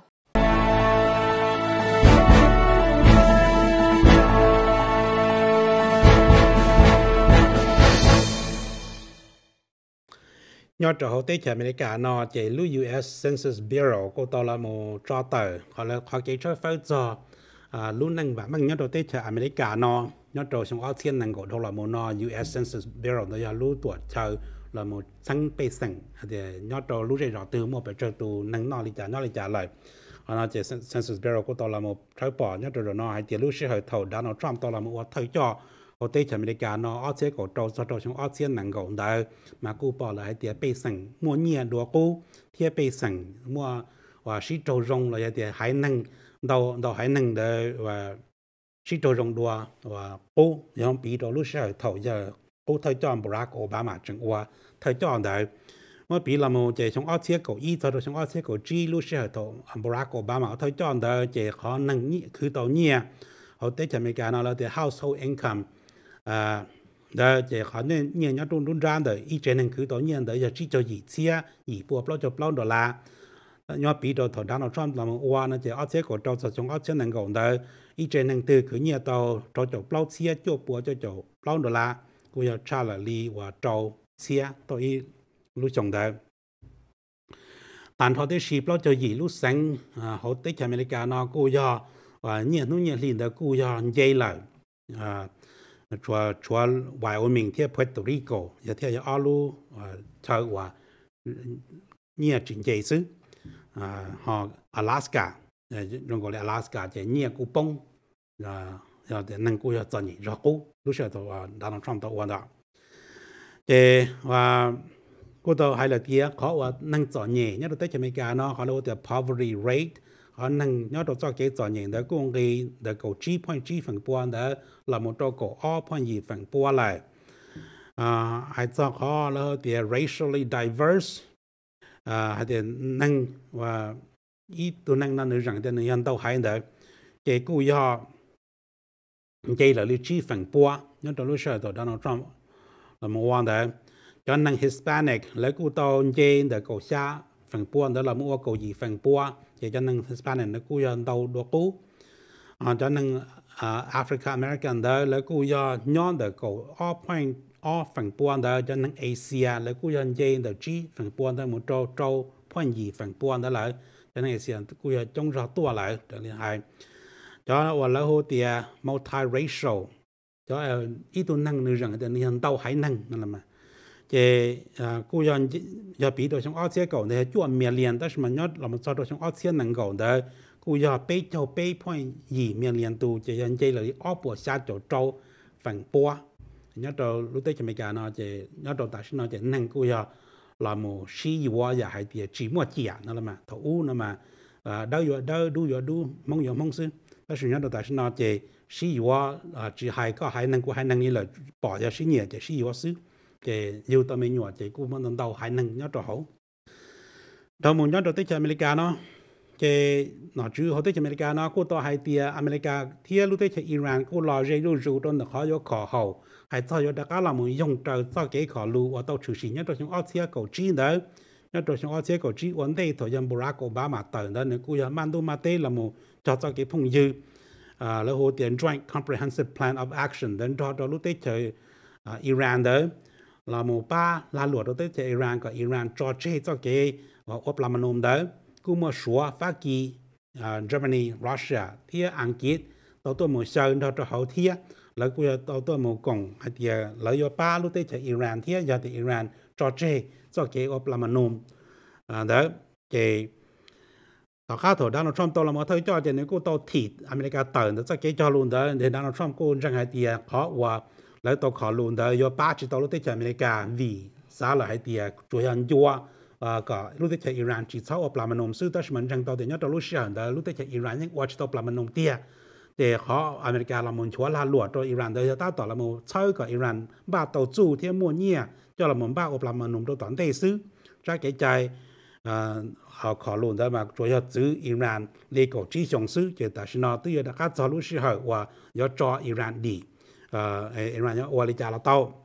nhớ cho họ tới chờ America nó chỉ lưu U S Census Bureau cô tao là một trò tờ họ là họ chỉ cho phép cho à lúc năng và mang nhớ cho tới chờ America nó nhớ cho trong ở thiên năng của đâu là một nó U S Census Bureau đó là lúc tuổi chờ là một sang bê sừng thì nhớ cho lúc rồi từ một bề trời từ năng nó đi trả nó đi trả lại họ nói chỉ Census Bureau cô tao là một trái bỏ nhớ cho rồi nó hay thì lúc sẽ hỏi thầu Donald Trump tao là một thời cho ở đây cho America nó ở chế cổ trâu cho trâu trong ở chế năng gạo đó mà cô bảo là hay tiệt bê sừng mua nhẹ đua cô tiệt bê sừng mua và sĩ trâu rong là tiệt hải năng đầu đầu hải năng để và sĩ trâu rong đua và cô giống bị đó lúc sau thầu giờ cô thời chọn Barack Obama chẳng qua thời chọn đấy mà bị làm một chế trong ở chế cổ y cho trong ở chế cổ G lúc sau thầu Barack Obama thời chọn đấy chế khó năng nhị cứ tàu nhẹ họ tới cho Mỹ nó là the household income à đó chỉ họ nên nhiều nhất trong trong ra đời ít trên cứ tổ nhiên đời giờ chỉ cho gì chia gì bùa bao cho bao đô la nhớ bị đồ thằng Donald Trump làm qua nó chỉ ở chế của trâu trong ở chế năng gọn đời ít trên năng từ cứ nhiều tàu trâu cho bao chia cho bùa cho cho bao đô la cũng要trả lại li và trâu chia tôi lúc chồng đời但họ tới ship bao cho gì lúc sáng họ tới cho America nó cũng要và nhiều lúc nhiều liền đó cũng要dây lại à chùa chùa Wyoming theo Puerto Rico giờ theo Alu chờ và nhiều chuyện gì xứ à họ Alaska rồi gọi là Alaska thì nhiều cú bông à giờ để năng cú cho gì rõ cú lúc sau đó Donald Trump đó đó thì và cú đó hay là kia họ và năng chọn nhẹ nhất là tới America nó họ nói là poverty rate họ năng nhớ được cho cái chọn nhẹ đó cũng cái đó có chín phẩy chín phần trăm đó là một chỗ có hai phẩy hai phần trăm lại à hay cho họ là thì racially diverse à hay thì năng và ít tôi năng năng được rằng thì người dân đâu hay đó cái cú họ cái là lý trí phần trăm nhớ được lúc sau đó Donald Trump là một quan đó cho năng Hispanic lấy cú tàu cái đó có xa phần trăm đó là mua cầu gì phần trăm thì cho năng Hispanic nó cú dân đâu được cú à cho năng African American đó lấy cú do nhóm đó có hai point hai phần trăm đó cho năng Asia lấy cú dân cái đó chỉ phần trăm đó một châu châu point gì phần trăm đó lại cho nên Asia cú dân trong rất多lại đó là hai cho và là hồ thì multiracial cho ít tu năng nữa rằng thì nhân tàu hải năngนั่นแหละmà thì cú dân giờ bị đồ trong Asia cầu này chuẩn miền liền đó mà nhớ là một số đồ trong Asia năng cầu đó cú giờ bay châu bay point gì miền liền tu thì dân chơi là ở bộ xa chỗ châu phần bua nhớ đồ lúc tới Jamaica nó thì nhớ đồ tại sao nó thì năng cú giờ là một sĩ quan giờ hay thì chỉ một chỉ nó là mà thấu nó mà đâu giờ đâu đâu giờ đâu mong giờ mong xứ đó là nhớ đồ tại sao nó thì sĩ quan chỉ hay có hay năng của hay năng như là bỏ ra sĩ nhiều thì sĩ quan xứ thì yêu tao mình nhỏ thì cũng muốn đầu hay năng nhớ trò hậu đầu muốn nhớ trò tới America nó thì nó chứ họ tới America nó cũng tao hay thì America thì lúc tới Iran cũng lo dây lu rủ trong họ có khó hậu hay cho cho đại家là muốn dùng trò cho cái khó lu và tao chủ sĩ nhớ trò trong Asia cầu trí đó nhớ trò trong Asia cầu trí vấn đề thời gian Barack Obama tới đó nữa cũng là mandu mate là một cho cho cái phong dư à là hồ tiền Joint Comprehensive Plan of Action đến cho cho lúc tới Iran đó là một ba là luật đó tới cho Iran có Iran cho chế cho cái ốp làm nôm đó cũng một số Hoa Kỳ, Germany, Russia thì Anh Quốc tao tôi một số đó cho hậu thì là cũng tao tôi một cộng hay thì là do ba lúc tới cho Iran thì giờ thì Iran cho chế cho cái ốp làm nôm đó cái tao khá thổi Donald Trump tao là một thời cho cho nên cũng tao thịt America tới đó cho cái cho luôn đó để Donald Trump cũng rằng hay thì họ và lại tao khó luôn đó do ba chỉ tao lúc tới cho America vì sao là hay thì chủ yếu là à cả lúc tới Iran chỉ sau ốp làm nôm sư đó mình rằng tao thì nhớ tao lúc xưa đó lúc tới Iran những watch tao làm nôm tia để họ America là một chúa là luật cho Iran đó tao tao là một sau cả Iran ba tàu chủ thì mua nhia cho là một ba ốp làm nôm cho toàn thế sư trái cái trái à họ khó luôn đó mà chủ yếu giữ Iran lấy cổ chỉ trọng sư chỉ ta xin nó tự nhiên đã cắt cho lúc xưa và do cho Iran đi à Iran nhớ qua lấy trả là tao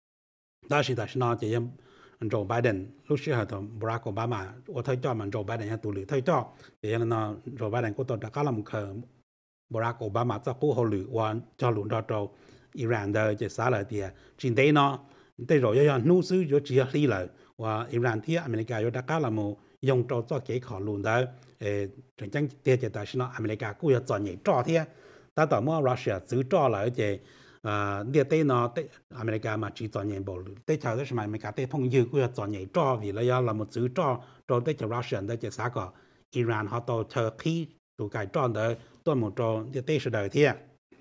đó là ta xin nó chỉ Joe Biden lúc xưa thì Barack Obama ở thời cho mà Joe Biden hay tụi lưỡi thời cho thì nó Joe Biden cũng tôi đã có làm khờ Barack Obama cho cô họ lưỡi và cho luôn đó cho Iran đó chỉ xả lại thì chính đây nó đây rồi do nô sư do chỉ lý lại và Iran thì America do đã có làm một dùng cho cho cái khó luôn đó trận tranh thì chỉ tại sao America cũng要chọn nhảy cho thế taต่อ มื่อ Russia giữ cho lại thì à địa tây nó America mà chỉ chọn nhảy bộ tây chào đó mà America tây phong dư cũng chọn nhảy cho vì là là một giữ cho cho tây chào Russia đó chỉ sao có Iran họ tổ Turkey tụ cái chọn đó tôi một cho địa tây sẽ đời thế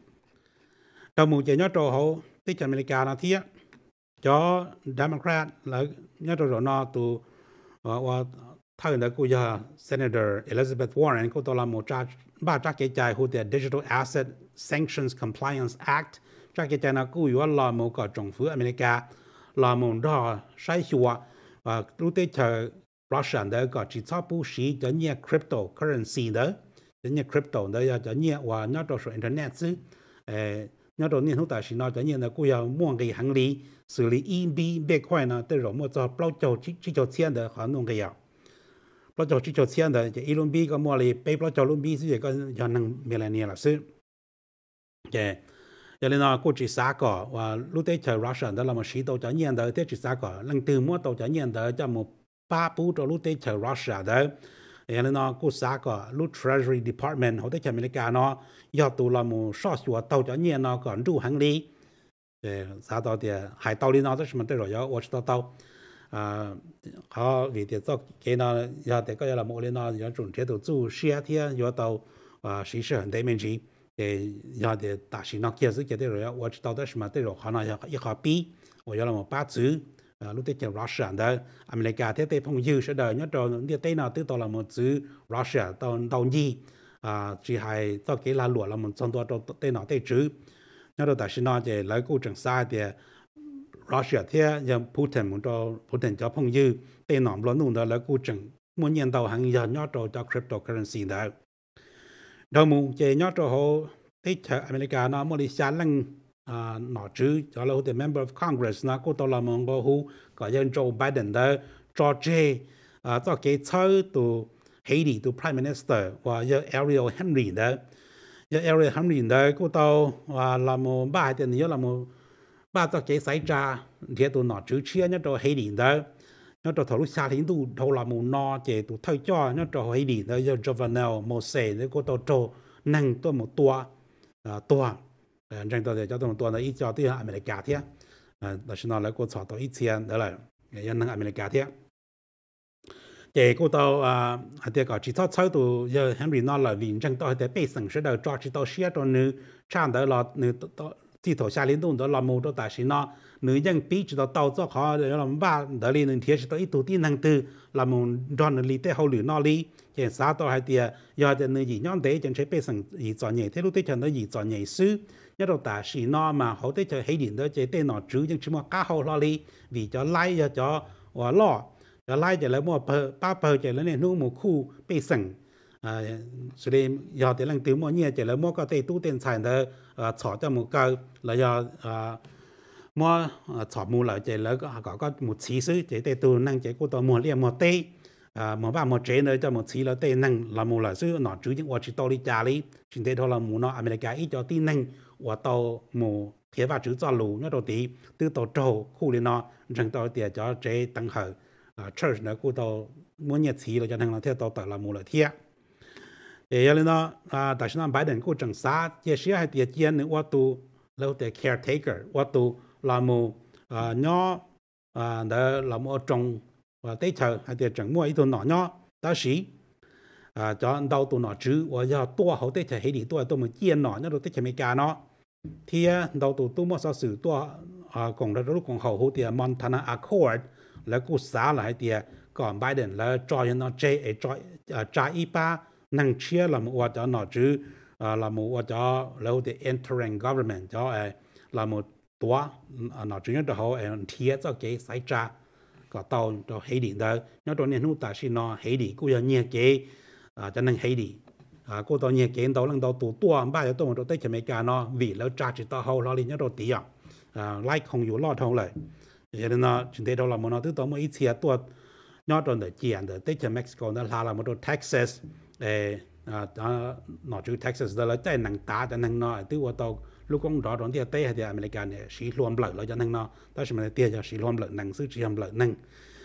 đầu một chỉ nhớ cho họ tây chào America nó thế cho Democrat là nhớ cho nó tụ và thay đó cũng là Senator Elizabeth Warren cũng tôi làm một cha ba cha cái trái hữu the Digital Asset Sanctions Compliance Act cha cái trái nó cũng là một cái chính phủ America là một đó sai sửa và lúc tới chờ Russia đó có chỉ cho bù xí cho nhiều cryptocurrency đó cái như crypto đó giờ cho nhiều và nhớ đồ số internet chứ nhớ đồ nhiều tại sao nó cho nhiều là cũng要mua cái hành lý xử lý in bi Bitcoin nó tới rồi mua cho bao cho chỉ chỉ cho tiền的好弄个样bao cho chỉ cho tiền的这一轮币个mua来被包cho轮币是这个要能没来年了是这cho nên nó cũng chỉ xa cả và lúc đấy chờ Russia đó là một sĩ tàu cho nhiên đó thế chỉ xa cả lần từ mua tàu cho nhiên đó cho một ba bút cho lúc đấy chờ Russia đó cho nên nó cũng xa cả lúc Treasury Department họ tới chờ America nó do tụ là một số số tàu cho nhiên nó còn đủ hành lý để xa tàu thì hải tàu đi nó rất là tới rồi đó watch tàu tàu à họ vì thế cho cái nó giờ thì có là một lên nó giờ chuẩn chế tàu chủ xe thì giờ tàu à sĩ sự很大面积để giờ thì ta chỉ nói kia cái đấy rồi, tôi tao đó mà tới rồi họ nói一个币，我要了么八字，啊，lúc đấy chờ Russia đó, America thế thì phong dư sẽ đời nhớ rồi, đi tới nào tới tao là một chữ Russia tao tao nhì, à, chỉ hay tao cái là lụa là một trong tao tới nào tới chữ, nhớ rồi ta chỉ nói thì lấy câu chẳng sai thì Russia thế giờ Putin muốn cho Putin cho phong dư, tới nào luôn luôn đó lấy câu chẳng muốn nhận tàu hàng giờ nhớ rồi cho cryptocurrency đó. Đầu mùng chế nhớ cho họ tích hợp America nó mới xa lăng nọ chứ cho là họ member of Congress nó có tao là một người hú có dân Joe Biden đó cho chế cho cái chơi từ Haiti từ Prime Minister và giờ Ariel Henry đó giờ Ariel Henry đó có tao là một ba thì nhớ là một ba cho cái xảy ra thì từ nọ chứ chia nhớ cho Haiti đó nhớ cho thầu lúc xa thì tụ thầu là một nọ chế tụ thay cho nhớ cho Haiti đó giờ Jovenel Moise đó có tao cho năng tôi một tua tua rằng tôi để cho tôi một tua là ít cho tới America thế đó là nó lại có cho tôi ít tiền đó là cái năng America thế chế cô tao à thì có chỉ thao chơi tụ giờ Henry nó là vì rằng tôi để bị sản xuất được cho chỉ tao share cho nữ chăn đó là nữ chỉ thầu xa liên tục đó là một đó tại sao nó nữ dân bị chỉ tao tao cho họ để làm ba đó là nữ thiệt chỉ tao ít tụ tin năng từ là một đoàn lý tế hậu lửa nó lý hiện xã tao hay tiệt giờ thì nữ gì nhon tế chẳng sẽ bị sản gì chọn nhảy thế lúc tế chẳng nó gì chọn nhảy sư nhất là tại sao nó mà họ tế chờ hay điện đó chế tên nó chứ nhưng chỉ mà cá hậu lo lý vì cho lái cho cho và lo cho lái cho lấy mua ba bờ cho lấy nên nuôi một khu bị sản à sự đây giờ thì lần từ mua nhiều cho lấy mua có thể tu tiền sản đó chọn cho một cái là giờ mua chọn mua lại cho lấy có có một chỉ số chế tên tu năng chế của tôi mua liền một tê à mà ba một chế nữa cho một chỉ là tên năng là một là số nó chủ những quả chỉ tao đi trả lý chính thế thôi là một nó America ít cho tin năng và tao một thế và chữ cho lù nhớ đầu tí từ tàu trâu khu lên nó rằng tao tiền cho chế tăng hở church nữa của tao muốn nhận chỉ là cho nên là theo tao tự là một là thiệt để cho nó à tại sao Biden cũng chẳng xa chia sẻ hay tiền tiền nữaว่าตัวเราแต่ caretaker ว่าตัวlà một à nhỏ à đó là một trong và tế thờ hay tiền chẳng mua ítตัวnhỏ nhỏ đó sĩ à cho đâuตัวnhỏ chứ và giờตัวhọ tế thờ hay điตัวตัวmột chia nhỏ nhớ được tế thờ America nó thì đâuตัวตัวmua sao sửตัวà còn đó lúc còn hậu hậu tiền Montana Accordแล้วกูสาหลายเดียก่อนไบเดนแล้วจอยนอเจเอจอยจ่ายอีป้านั่งเชียร์ละมัวจะหนอจื้อละมัวจะแล้วเด interim government จะเอละมัวตัวหนอจื้อเนี่ยเขาเอเทียจะเกสายจ้าก็เตาจะเฮดีเด้อเนี่ยตัวเนี่ยนู้แต่ชินอเฮดีกูยังเนี่ยเกจะนั่งเฮดีกูตัวเนี่ยเกนตัวนั่งตัวตัวตัวบ้าจะตัวตัวเตะจะไม่การนอวีแล้วจ้าจิตตัวเขาเราเนี่ยตัวตีอ่ะไล่คงอยู่รอดเท่าไหร่cho nên nó chúng ta đâu là một nó thứ đó một ít chia tuột nhớ trong đời chuyện đời tới cho Mexico nó là là một trong Texas để à nó chữ Texas đó là cái năng tá cho nên nó từ vào tàu lúc con đó đón tiền tây hay thì America này sĩ luôn lợi lợi cho nên nó đó là mình tiền cho sĩ luôn lợi năng sức chỉ làm lợi năng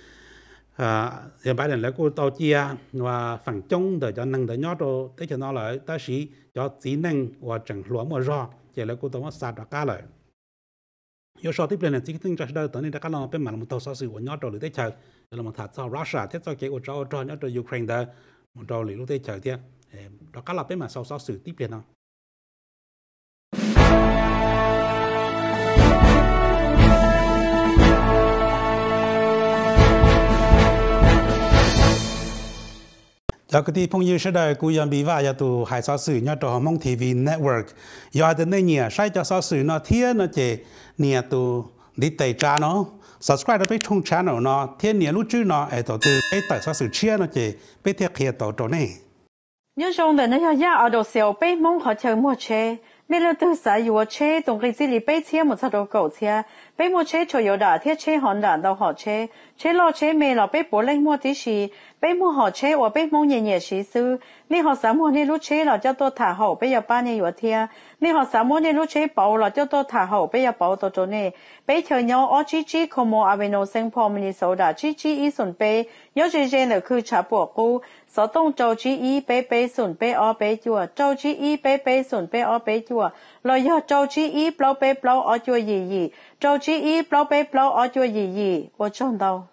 à hiện tại là cô tàu chia và phần trong đời cho năng đời nhớ đồ tới cho nó lại ta sĩ cho chỉ năng và chẳng luôn mà rõ chỉ là cô tàu nó sát ra cả lại有时候这边呢，这个东西是到等你大家那边买了么多少是我鸟着里头瞧，就那么他找 Russia， 他找给我找找鸟着 Ukraine 的，我找里头头瞧的，诶，大家那边买少少是这边呢。Giờ cái tí phong yêu sẽ đời cú yam bị vạ tụ hải sao sử nhớ cho mong ti vi network giờ đến đây nhỉ sai cho sao sử nó thiên nó chỉ nhỉ tụ đi tẩy trà nó subscribe đến trong channel nó thiên nhỉ lúc trước nó ở tổ từ cái tẩy sao sử chia nó chỉ biết thiết hiện tổ chỗ này nhớ trong đời nó ya ở đầu xẻo bé mong họ chờ mua chế mẹ là từ xã yêu chế đồng cái gì bé chế một sao đồ cầu chế bé mua chế cho yêu đã thiết chế hòn đã đâu họ chế chế lo chế mẹ là bé bố lên mua tí gì bé mua họ chế và bé mong nhẹ nhẹ xí sư nè họ sắm mua nè lúc chế là cho tôi thả hậu bé giờ ba nè yêu thia nè họ sắm mua nè lúc chế bảo là cho tôi thả hậu bé giờ bảo tôi cho nè bé chờ nhau ở chi chi không mua aveno sinh po Minnesota chi chi ý xuân bé nhớ chơi chơi là cứ trả bộ cũ sở đông châu chi ý bé bé xuân bé ở bé chùa châu chi ý bé bé xuân bé ở bé chùa rồi giờ châu chi ý bao bé bao ở chùa gì gì châu chi ý bao bé bao ở chùa gì gì我挣到。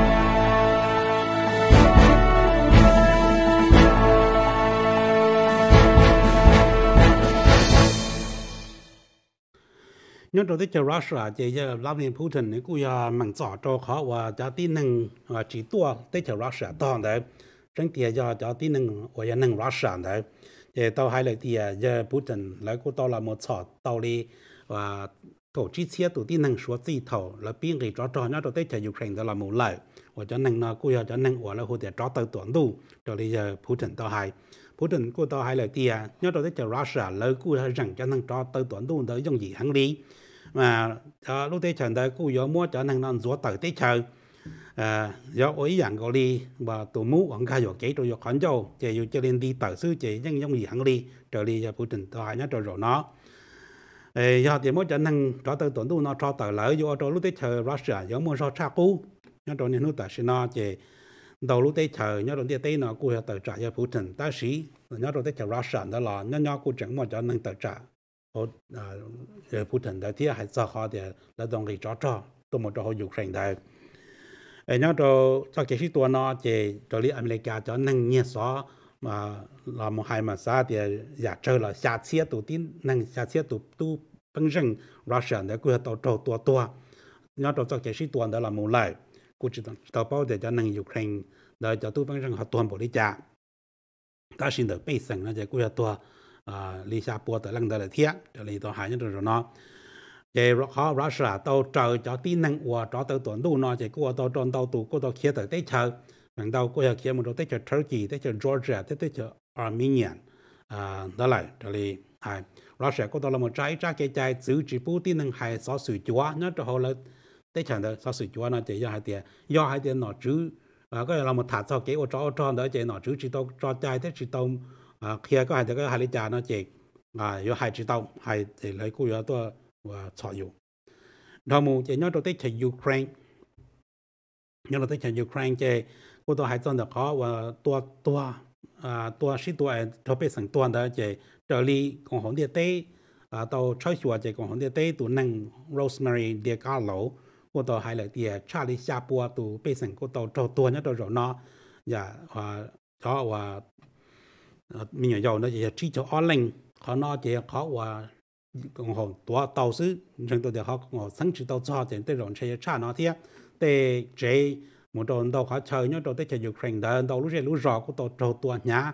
nhớ đầu tiên Russia chỉ giờ Vladimir Putin này cũng là mang rõ cho họ và cho tin năng và chỉ tua tới Russia toàn đấy chính thì giờ cho tin năng và giờ năng Russia đấy thì tao hay là thì giờ Putin lại cũng tao là một sọ tao đi và tổ chức chia tụ tin năng số gì thầu là biên cái cho cho nhớ đầu tiên Ukraine đó là một lại và cho năng nó cũng cho năng và là hồi để cho tới tuần đủ cho bây giờ Putin tao hay Putin cũng tao hay là thì nhớ đầu tiên Russia lấy cũng rằng cho năng cho tới tuần đủ tới dùng gì hắn đi mà cho lúc đấy chẳng đấy cũng có mua cho năng non rúa tới tới chờ à do ấy dạng gọi đi và tụ mũ quảng khai rồi kế rồi khoản châu chỉอยู่cho nên đi tới sư chỉ nhưng giống gì hắn đi trở đi cho Putin tao hay nhớ rồi rồi nó do thì mỗi cho năng cho tới tuần đủ nó cho tới lợi do cho lúc đấy chờ Russia giống mua so cha cũ nhớ rồi nên lúc tại sao nó chỉ đầu lúc đấy chờ nhớ rồi đi tới nó cũng tới trả cho Putin ta sĩ nhớ rồi tới chờ Russia đó là nhớ nhớ cũng chẳng mua cho năng tới trả họ à Putin đã thiết hay sao họ để là đồng ý cho cho tôi một cho họ Ukraine đây nhớ cho cho cái gì tôi nó chỉ cho lý America cho năng nhiệt gió mà là một hai mà sao thì giả chơi là xa chia tụ tin năng xa chia tụ tu bằng rằng Russia để cứ tàu tàu tua tua nhớ cho cho cái gì tôi đó là một lại cũng chỉ tàu bao để cho năng Ukraine để cho tu bằng rằng họ tuần bộ đi trả ta xin được bây giờ nó chỉ cứ tua à lý xa bùa tới lần đó là thiết cho lý tao hay nhất rồi nó để họ Russia tàu chờ cho tin năng của cho tới tuần đủ nó chỉ của tàu tròn tàu tụ của tàu kia tới tới chờ bằng tàu của kia một tới chờ Turkey tới chờ Georgia tới tới chờ Armenia à đó là cho lý hay Russia của tàu là một trái trái cái trái giữ chỉ Putin năng hay so sự chúa nhớ cho họ là tới chờ đó so sự chúa nó chỉ do hai tiền do hai tiền nó chứ à cái là một thả sau cái của cho tròn đó chỉ nó chứ chỉ tàu cho trái tới chỉ tàu à kia có hai cái hai lý trả nó chỉ à có hai chỉ tàu hai thì lấy của yếu tôi và chọnอยู่เราหมู่จะย้อนตัวที่จะยูเครนย้อนตัวที่จะยูเครนจะกูตัวหายจนแต่เขาว่าตัวตัวอ่าตัวชิตัวเองเขาเป็นสังตัวแต่จะเจอรีของของเดียเต้อ่าตัวใช้ชัวจะของของเดียเต้ตัวนั่งโรสแมรี่เดียก้าโหลกูตัวหายเลยเดียชาลิชาปัวตัวเป็นสังกูตัวตัวตัวนี้ตัวเราเนาะอย่าว่าเขาว่ามีอย่างเดียวนะจะชี้จะอ้อนเล่งเขาเนาะจะเขาว่าcòn họ tua tàu sư rằng tôi để họ họ sáng chỉ tàu cho thì tôi rồi sẽ trả nó thế để chế một đồn tàu họ chơi nhớ tàu tới chơi Ukraine đó tàu lúc chơi lúc rõ của tàu tàu tua nhá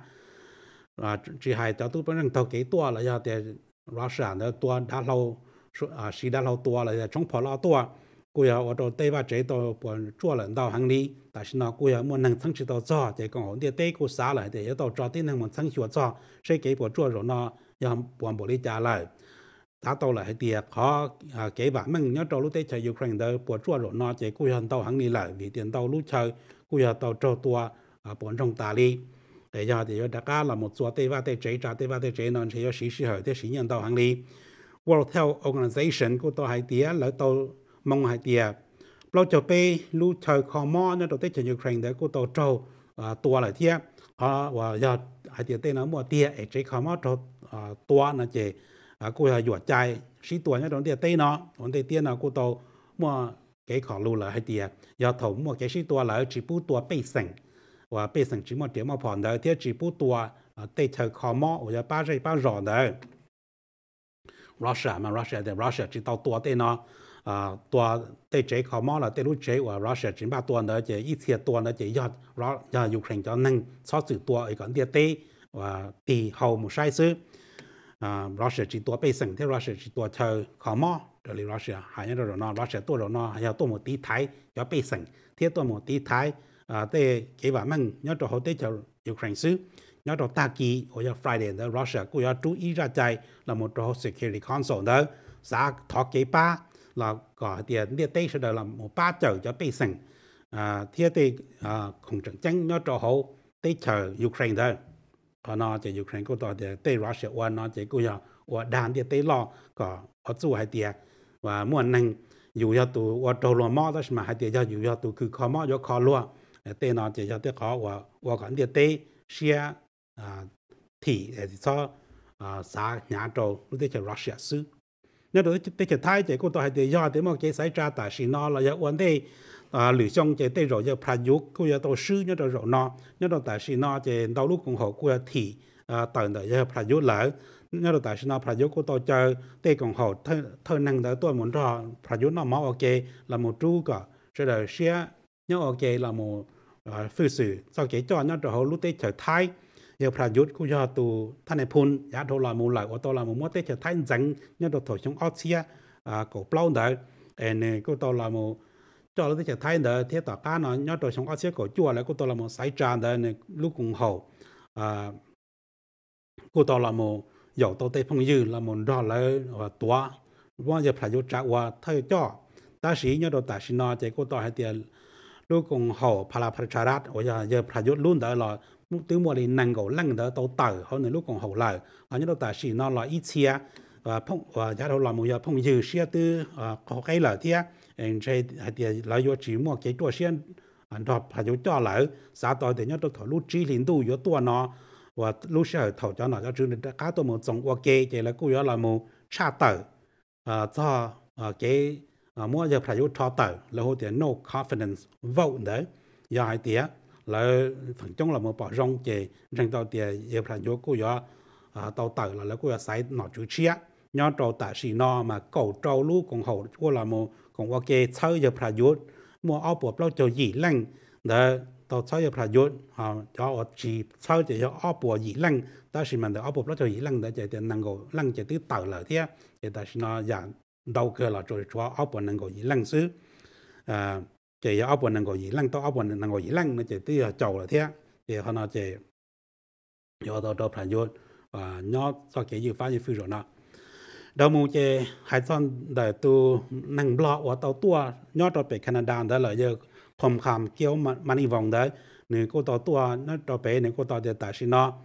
và chỉ hai tàu tôi vẫn rằng tàu cái tua là do để Russia đó tua đã lâu à xí đã lâu tua là trong phò lo tua cô ở tàu tây và chế tàu buồn chua lần tàu hàng đi tại sao nó cô ở muốn năng sáng chỉ tàu cho thì còn họ đi tây cô xả lại để tàu cho tới năng muốn sáng chỉ cho sẽ cái buồn chua rồi nó do buồn bộ đi trả lại ta tàu lại thì họ kể bạn mình nhớ trâu lúc tết chơi Ukraine đó buổi trưa rồi nó chỉ cùi hòn tàu hàng đi lại vì tiền tàu lúc chơi cùi hòn tàu trâu tua bốn trong tà li để giờ thì đại ca là một số tây và tây chế trả tây và tây chế nó chỉ có sĩ sĩ hỏi tây sĩ nhân tàu hàng đi World Health Organization của tàu hải tía là tàu mong hải tía lâu cho pe lúc chơi khó mò nhớ trâu tết chơi Ukraine đó của tàu trâu tua lại thiệt họ và giờ hải tía tây nó mua tía ở chế khó mò trâu tua nó chỉ à cô là dọa chạy sĩ tuổi nhá đón tiền tây nó đón tiền tiền nào cô tàu mua cái khó lưu là hai tiền giờ thầu mua cái sĩ tuổi là chỉ bút tuổi bê sừng và bê sừng chỉ một điểm mà phòn đấy thì chỉ bút tuổi tây thời khó mò và ba giây ba rõ đấy Russia mà Russia thì Russia chỉ tàu tuổi tây nó à tuổi tây chế khó mò là tây lúc chế và Russia chỉ ba tuổi đấy chỉ ít tiền tuổi đấy chỉ giờ giờ Ukraine cho năng so sự tuổi ở còn tiền tây và tỷ hậu một sai xứ à Russia chỉ tua bê sừng thế Russia chỉ tua chơi khó mò rồi liền Russia hay nhớ rồi nó Russia tua rồi nó hay tua một tí thái cho bê sừng thế tua một tí thái à thế cái bạn mình nhớ cho họ tới chờ Ukraine xứ nhớ đầu ta kỳ ở giờ Friday đó Russia cũng giờ chú ý ra chạy là một trò security council đó xã thọ kế ba là có tiền địa tây sẽ là một ba chở cho bị sừng à thiết thì à không trận tranh nhớ trò hậu tây chờ Ukraine đó còn nó chỉ Ukraine cũng tỏ địa tây Russia và nó chỉ cũng giờ và đàn địa tây lo có ở chỗ hai địa và muốn năng dù cho tụ và trâu lo mò đó mà hai địa cho dù cho tụ cứ khó mò cho khó luôn tây nó chỉ cho tây khó và và còn địa tây xia à thì để cho à xã nhà trâu lúc đấy cho Russia xứ nhớ đối với cái thái chỉ có tôi hay để do để mà cái xảy ra tại vì nó là do vấn đề à lựa chọn cái tên rồi do prajuk cũng do tôi sư nhớ rồi nó nhớ rồi tại vì nó chỉ đầu lúc cũng họ cũng thì à tận đời do prajuk lại nhớ rồi tại vì nó prajuk của tôi chơi tên cũng họ thơ thơ năng đó tôi muốn cho prajuk nó máu ok là một chú cả rồi là xe nhớ ok là một phu sử sau cái cho nhớ rồi họ lúc đấy chơi thái giờ phải giúp cũng cho tụท่านในพลยาโทรมูลว่าตัวเราหมู่เตจะท่านจังเนี่ยตัวถอยชงออเซียอ่าก็เปล่าเด้อเอ็นก็ตัวเราหมู่จอเราจะท่านเด้อเทียต่อการเนาะเนี่ยตัวชงออเซียก็จั่วแล้วก็ตัวเราหมู่สายจานเด้อในลูกกรุงเฮาอ่าก็ตัวเราหมู่有ตัวเตพงยืนเราหมู่รอเลยว่าตัวว่าจะประโยชน์จากว่าเธอจ่อแต่สีเนี่ยตัวแต่สีนอจะก็ตัวให้เตียลูกกรุงเฮาพลาประชารัฐว่าจะจะประโยชน์รุ่นเด้อเราtừ mùa này năng cầu lăng đó tàu tàu họ nên lúc còn hậu lại ở những đâu ta chỉ nó là ít chia và phong và giá đầu là một giờ phong dư xe từ có cái là thế anh chơi thì là do chỉ mua cáiตัวเสียนอันทอพายุจ่อหลายสาต่อแต่เนี่ยตัวถอดลูกจีลินตู้อยู่ตัวเนาะว่าลูกเสือถอดจ่อเนาะจะชื่อเนี่ยก้าตัวมันจงว่าเกย์แล้วกูยอละมูชาเตอร์อ่าจ่อเกย์อ่ามั่วจะพายุทอเตอร์แล้วหัวเดีย no confidence vote เด้อยาไอเดียlà phần trong là một bảo rong về rằng tàu tiền giờ phải vô cô giờ tàu tàu là là cô giờ sai nọ chữ chia nhớ tàu tại xì nọ mà cầu tàu lú còn hậu cô là một còn ok chơi giờ phải vô mua áo bộ bao cho gì lăng để tàu chơi giờ phải vô họ cho chỉ chơi để cho áo bộ gì lăng ta xì mình để áo bộ bao cho gì lăng để chạy tiền năng cầu lăng chạy tới tàu là thế để tại xì nọ dạng đầu cơ là rồi cho áo bộ năng cầu gì lăng xứ à chỉ áo quần năng gọi gì lăng to áo quần năng gọi gì lăng nó chỉ tí chầu là thế thì họ nói chỉ do đó đó phải vô và nhớ cho cái gì phá gì phi rồi nó đầu mùa chỉ hai con để tu năng blo ở tàu tua nhớ cho về Canada đó là giờ phòng khám kéo money vòng đấy nếu cô tàu tua nó cho về nếu cô tàu để tại xin nó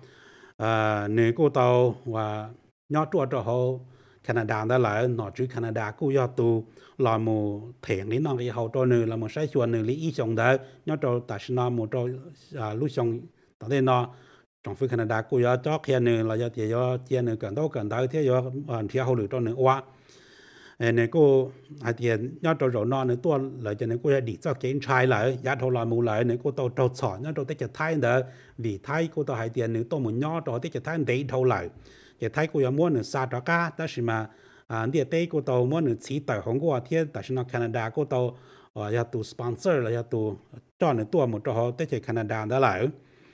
à nếu cô tàu và nhớ cho cho họ Canada đó là nó chữ Canada cũng do tu là một thèn lý nó cái hậu cho nữ là một sai chuan nữ lý ý trong đó nhớ cho tại sao một cho lúc trong tại đây nó trong phía Canada cũng do cho kia nữ là do thì do chia nữ cần đâu cần đâu thế do thì hậu nữ cho nữ qua này cô hay tiền nhớ cho rồi nó nữ tua lại cho nữ cô đi cho kiến trai lại giá thầu là mua lại nữ cô tàu tàu sỏi nhớ cho tới cái thái đó vì thái cô tàu hay tiền nữ tôi muốn nhớ cho tới cái thái để thầu lại cái thái cô muốn nữ xa đó cả đó là mà à địa tây cô tàu muốn nữ chỉ tại Hồng Kông thiên tại sao Canada cô tàu à ya tu sponsor là ya tu cho nữ tua một cho họ tới cái Canada đó lại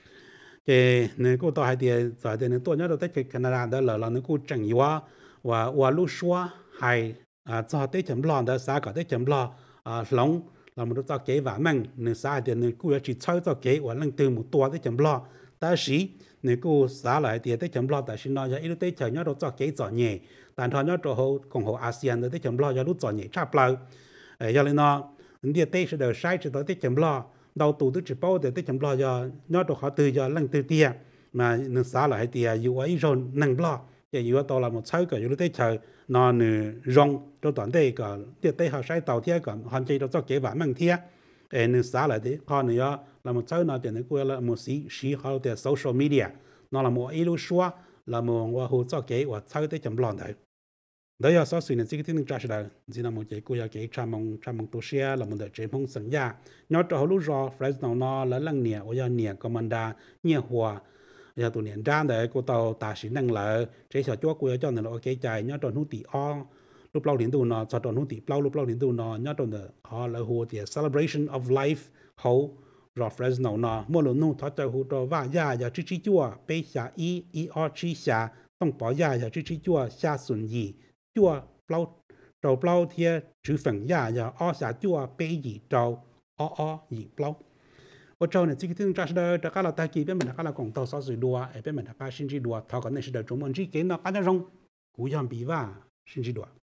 cái nữ cô tàu hay tiền tại tiền nữ tua nhớ tới cái Canada đó là là nữ cô chẳng yếu và và lúc xưa hay à cho tới chấm lo đó xã có tới chấm lo à long là một cho kế và mình nữ xã tiền nữ cô chỉ chơi cho kế và lần từ một tua tới chấm lo ta sĩ nữ cô xã lại tiền tới chấm lo tại sao nó ya ít tới chờ nhớ đâu cho kế cho nhẹ但係呢，做好共和亞細安的啲咁咯，有啲做嘢差不多，誒，有你呢，啲地是度曬住到啲咁咯，到度都只包的啲咁咯，有呢度好對有冷對啲啊，mà nó xả lại thì yêu ấy rồi năng lo, thì yêu tàu là một sáu cái yêu tới chờ nó nửa rong cho toàn đây cả, địa tây họ sai tàu thiệt cả, hoàn chỉ đó cho kế vạn mang thiệt, em nó xả lại thì còn nữa là một sáu nó thì nó coi là một sĩ sĩ họ thì social media, nó là một yêu xóa là một hoa hồ cho kế và sáu tới chấm lon đấy. Đó là số suy nghĩ cái tiếng trả lời, chỉ là một cái cô giáo cái trăm mong trăm mong tổ xe là một đợt chế phong sinh ra, nhớ cho họ lúc rồi Fresno nó là lăng nhẹ, ở nhà nhẹ commanda nhẹ hòa, giờ tụi nhện ra để cô tàu ta sĩ năng lại, chế sở chúa cô cho nên là cái chạy nhớ cho nút tỉ o, lúc lâu đến tụi nó cho cho nút tỉ lâu lúc lâu đến tụi nó nhớ cho nó họ là hồ thì celebration of life hậu rồi Fresno nó mỗi lần nút thoát cho hồ cho vả ya ya chỉ chỉ chúa, bây giờ i i o chỉ xa, tông bỏ ya ya chỉ chỉ chúa xa xuân gì chua bao trâu bao thia chữ phần ya ya o xả chua bê gì trâu o o gì bao 我找呢这个听查是的这个老大几边门那个老公到少岁多啊，边门那个甚至多，他可能是的中文只给那个那种古样比吧，甚至多。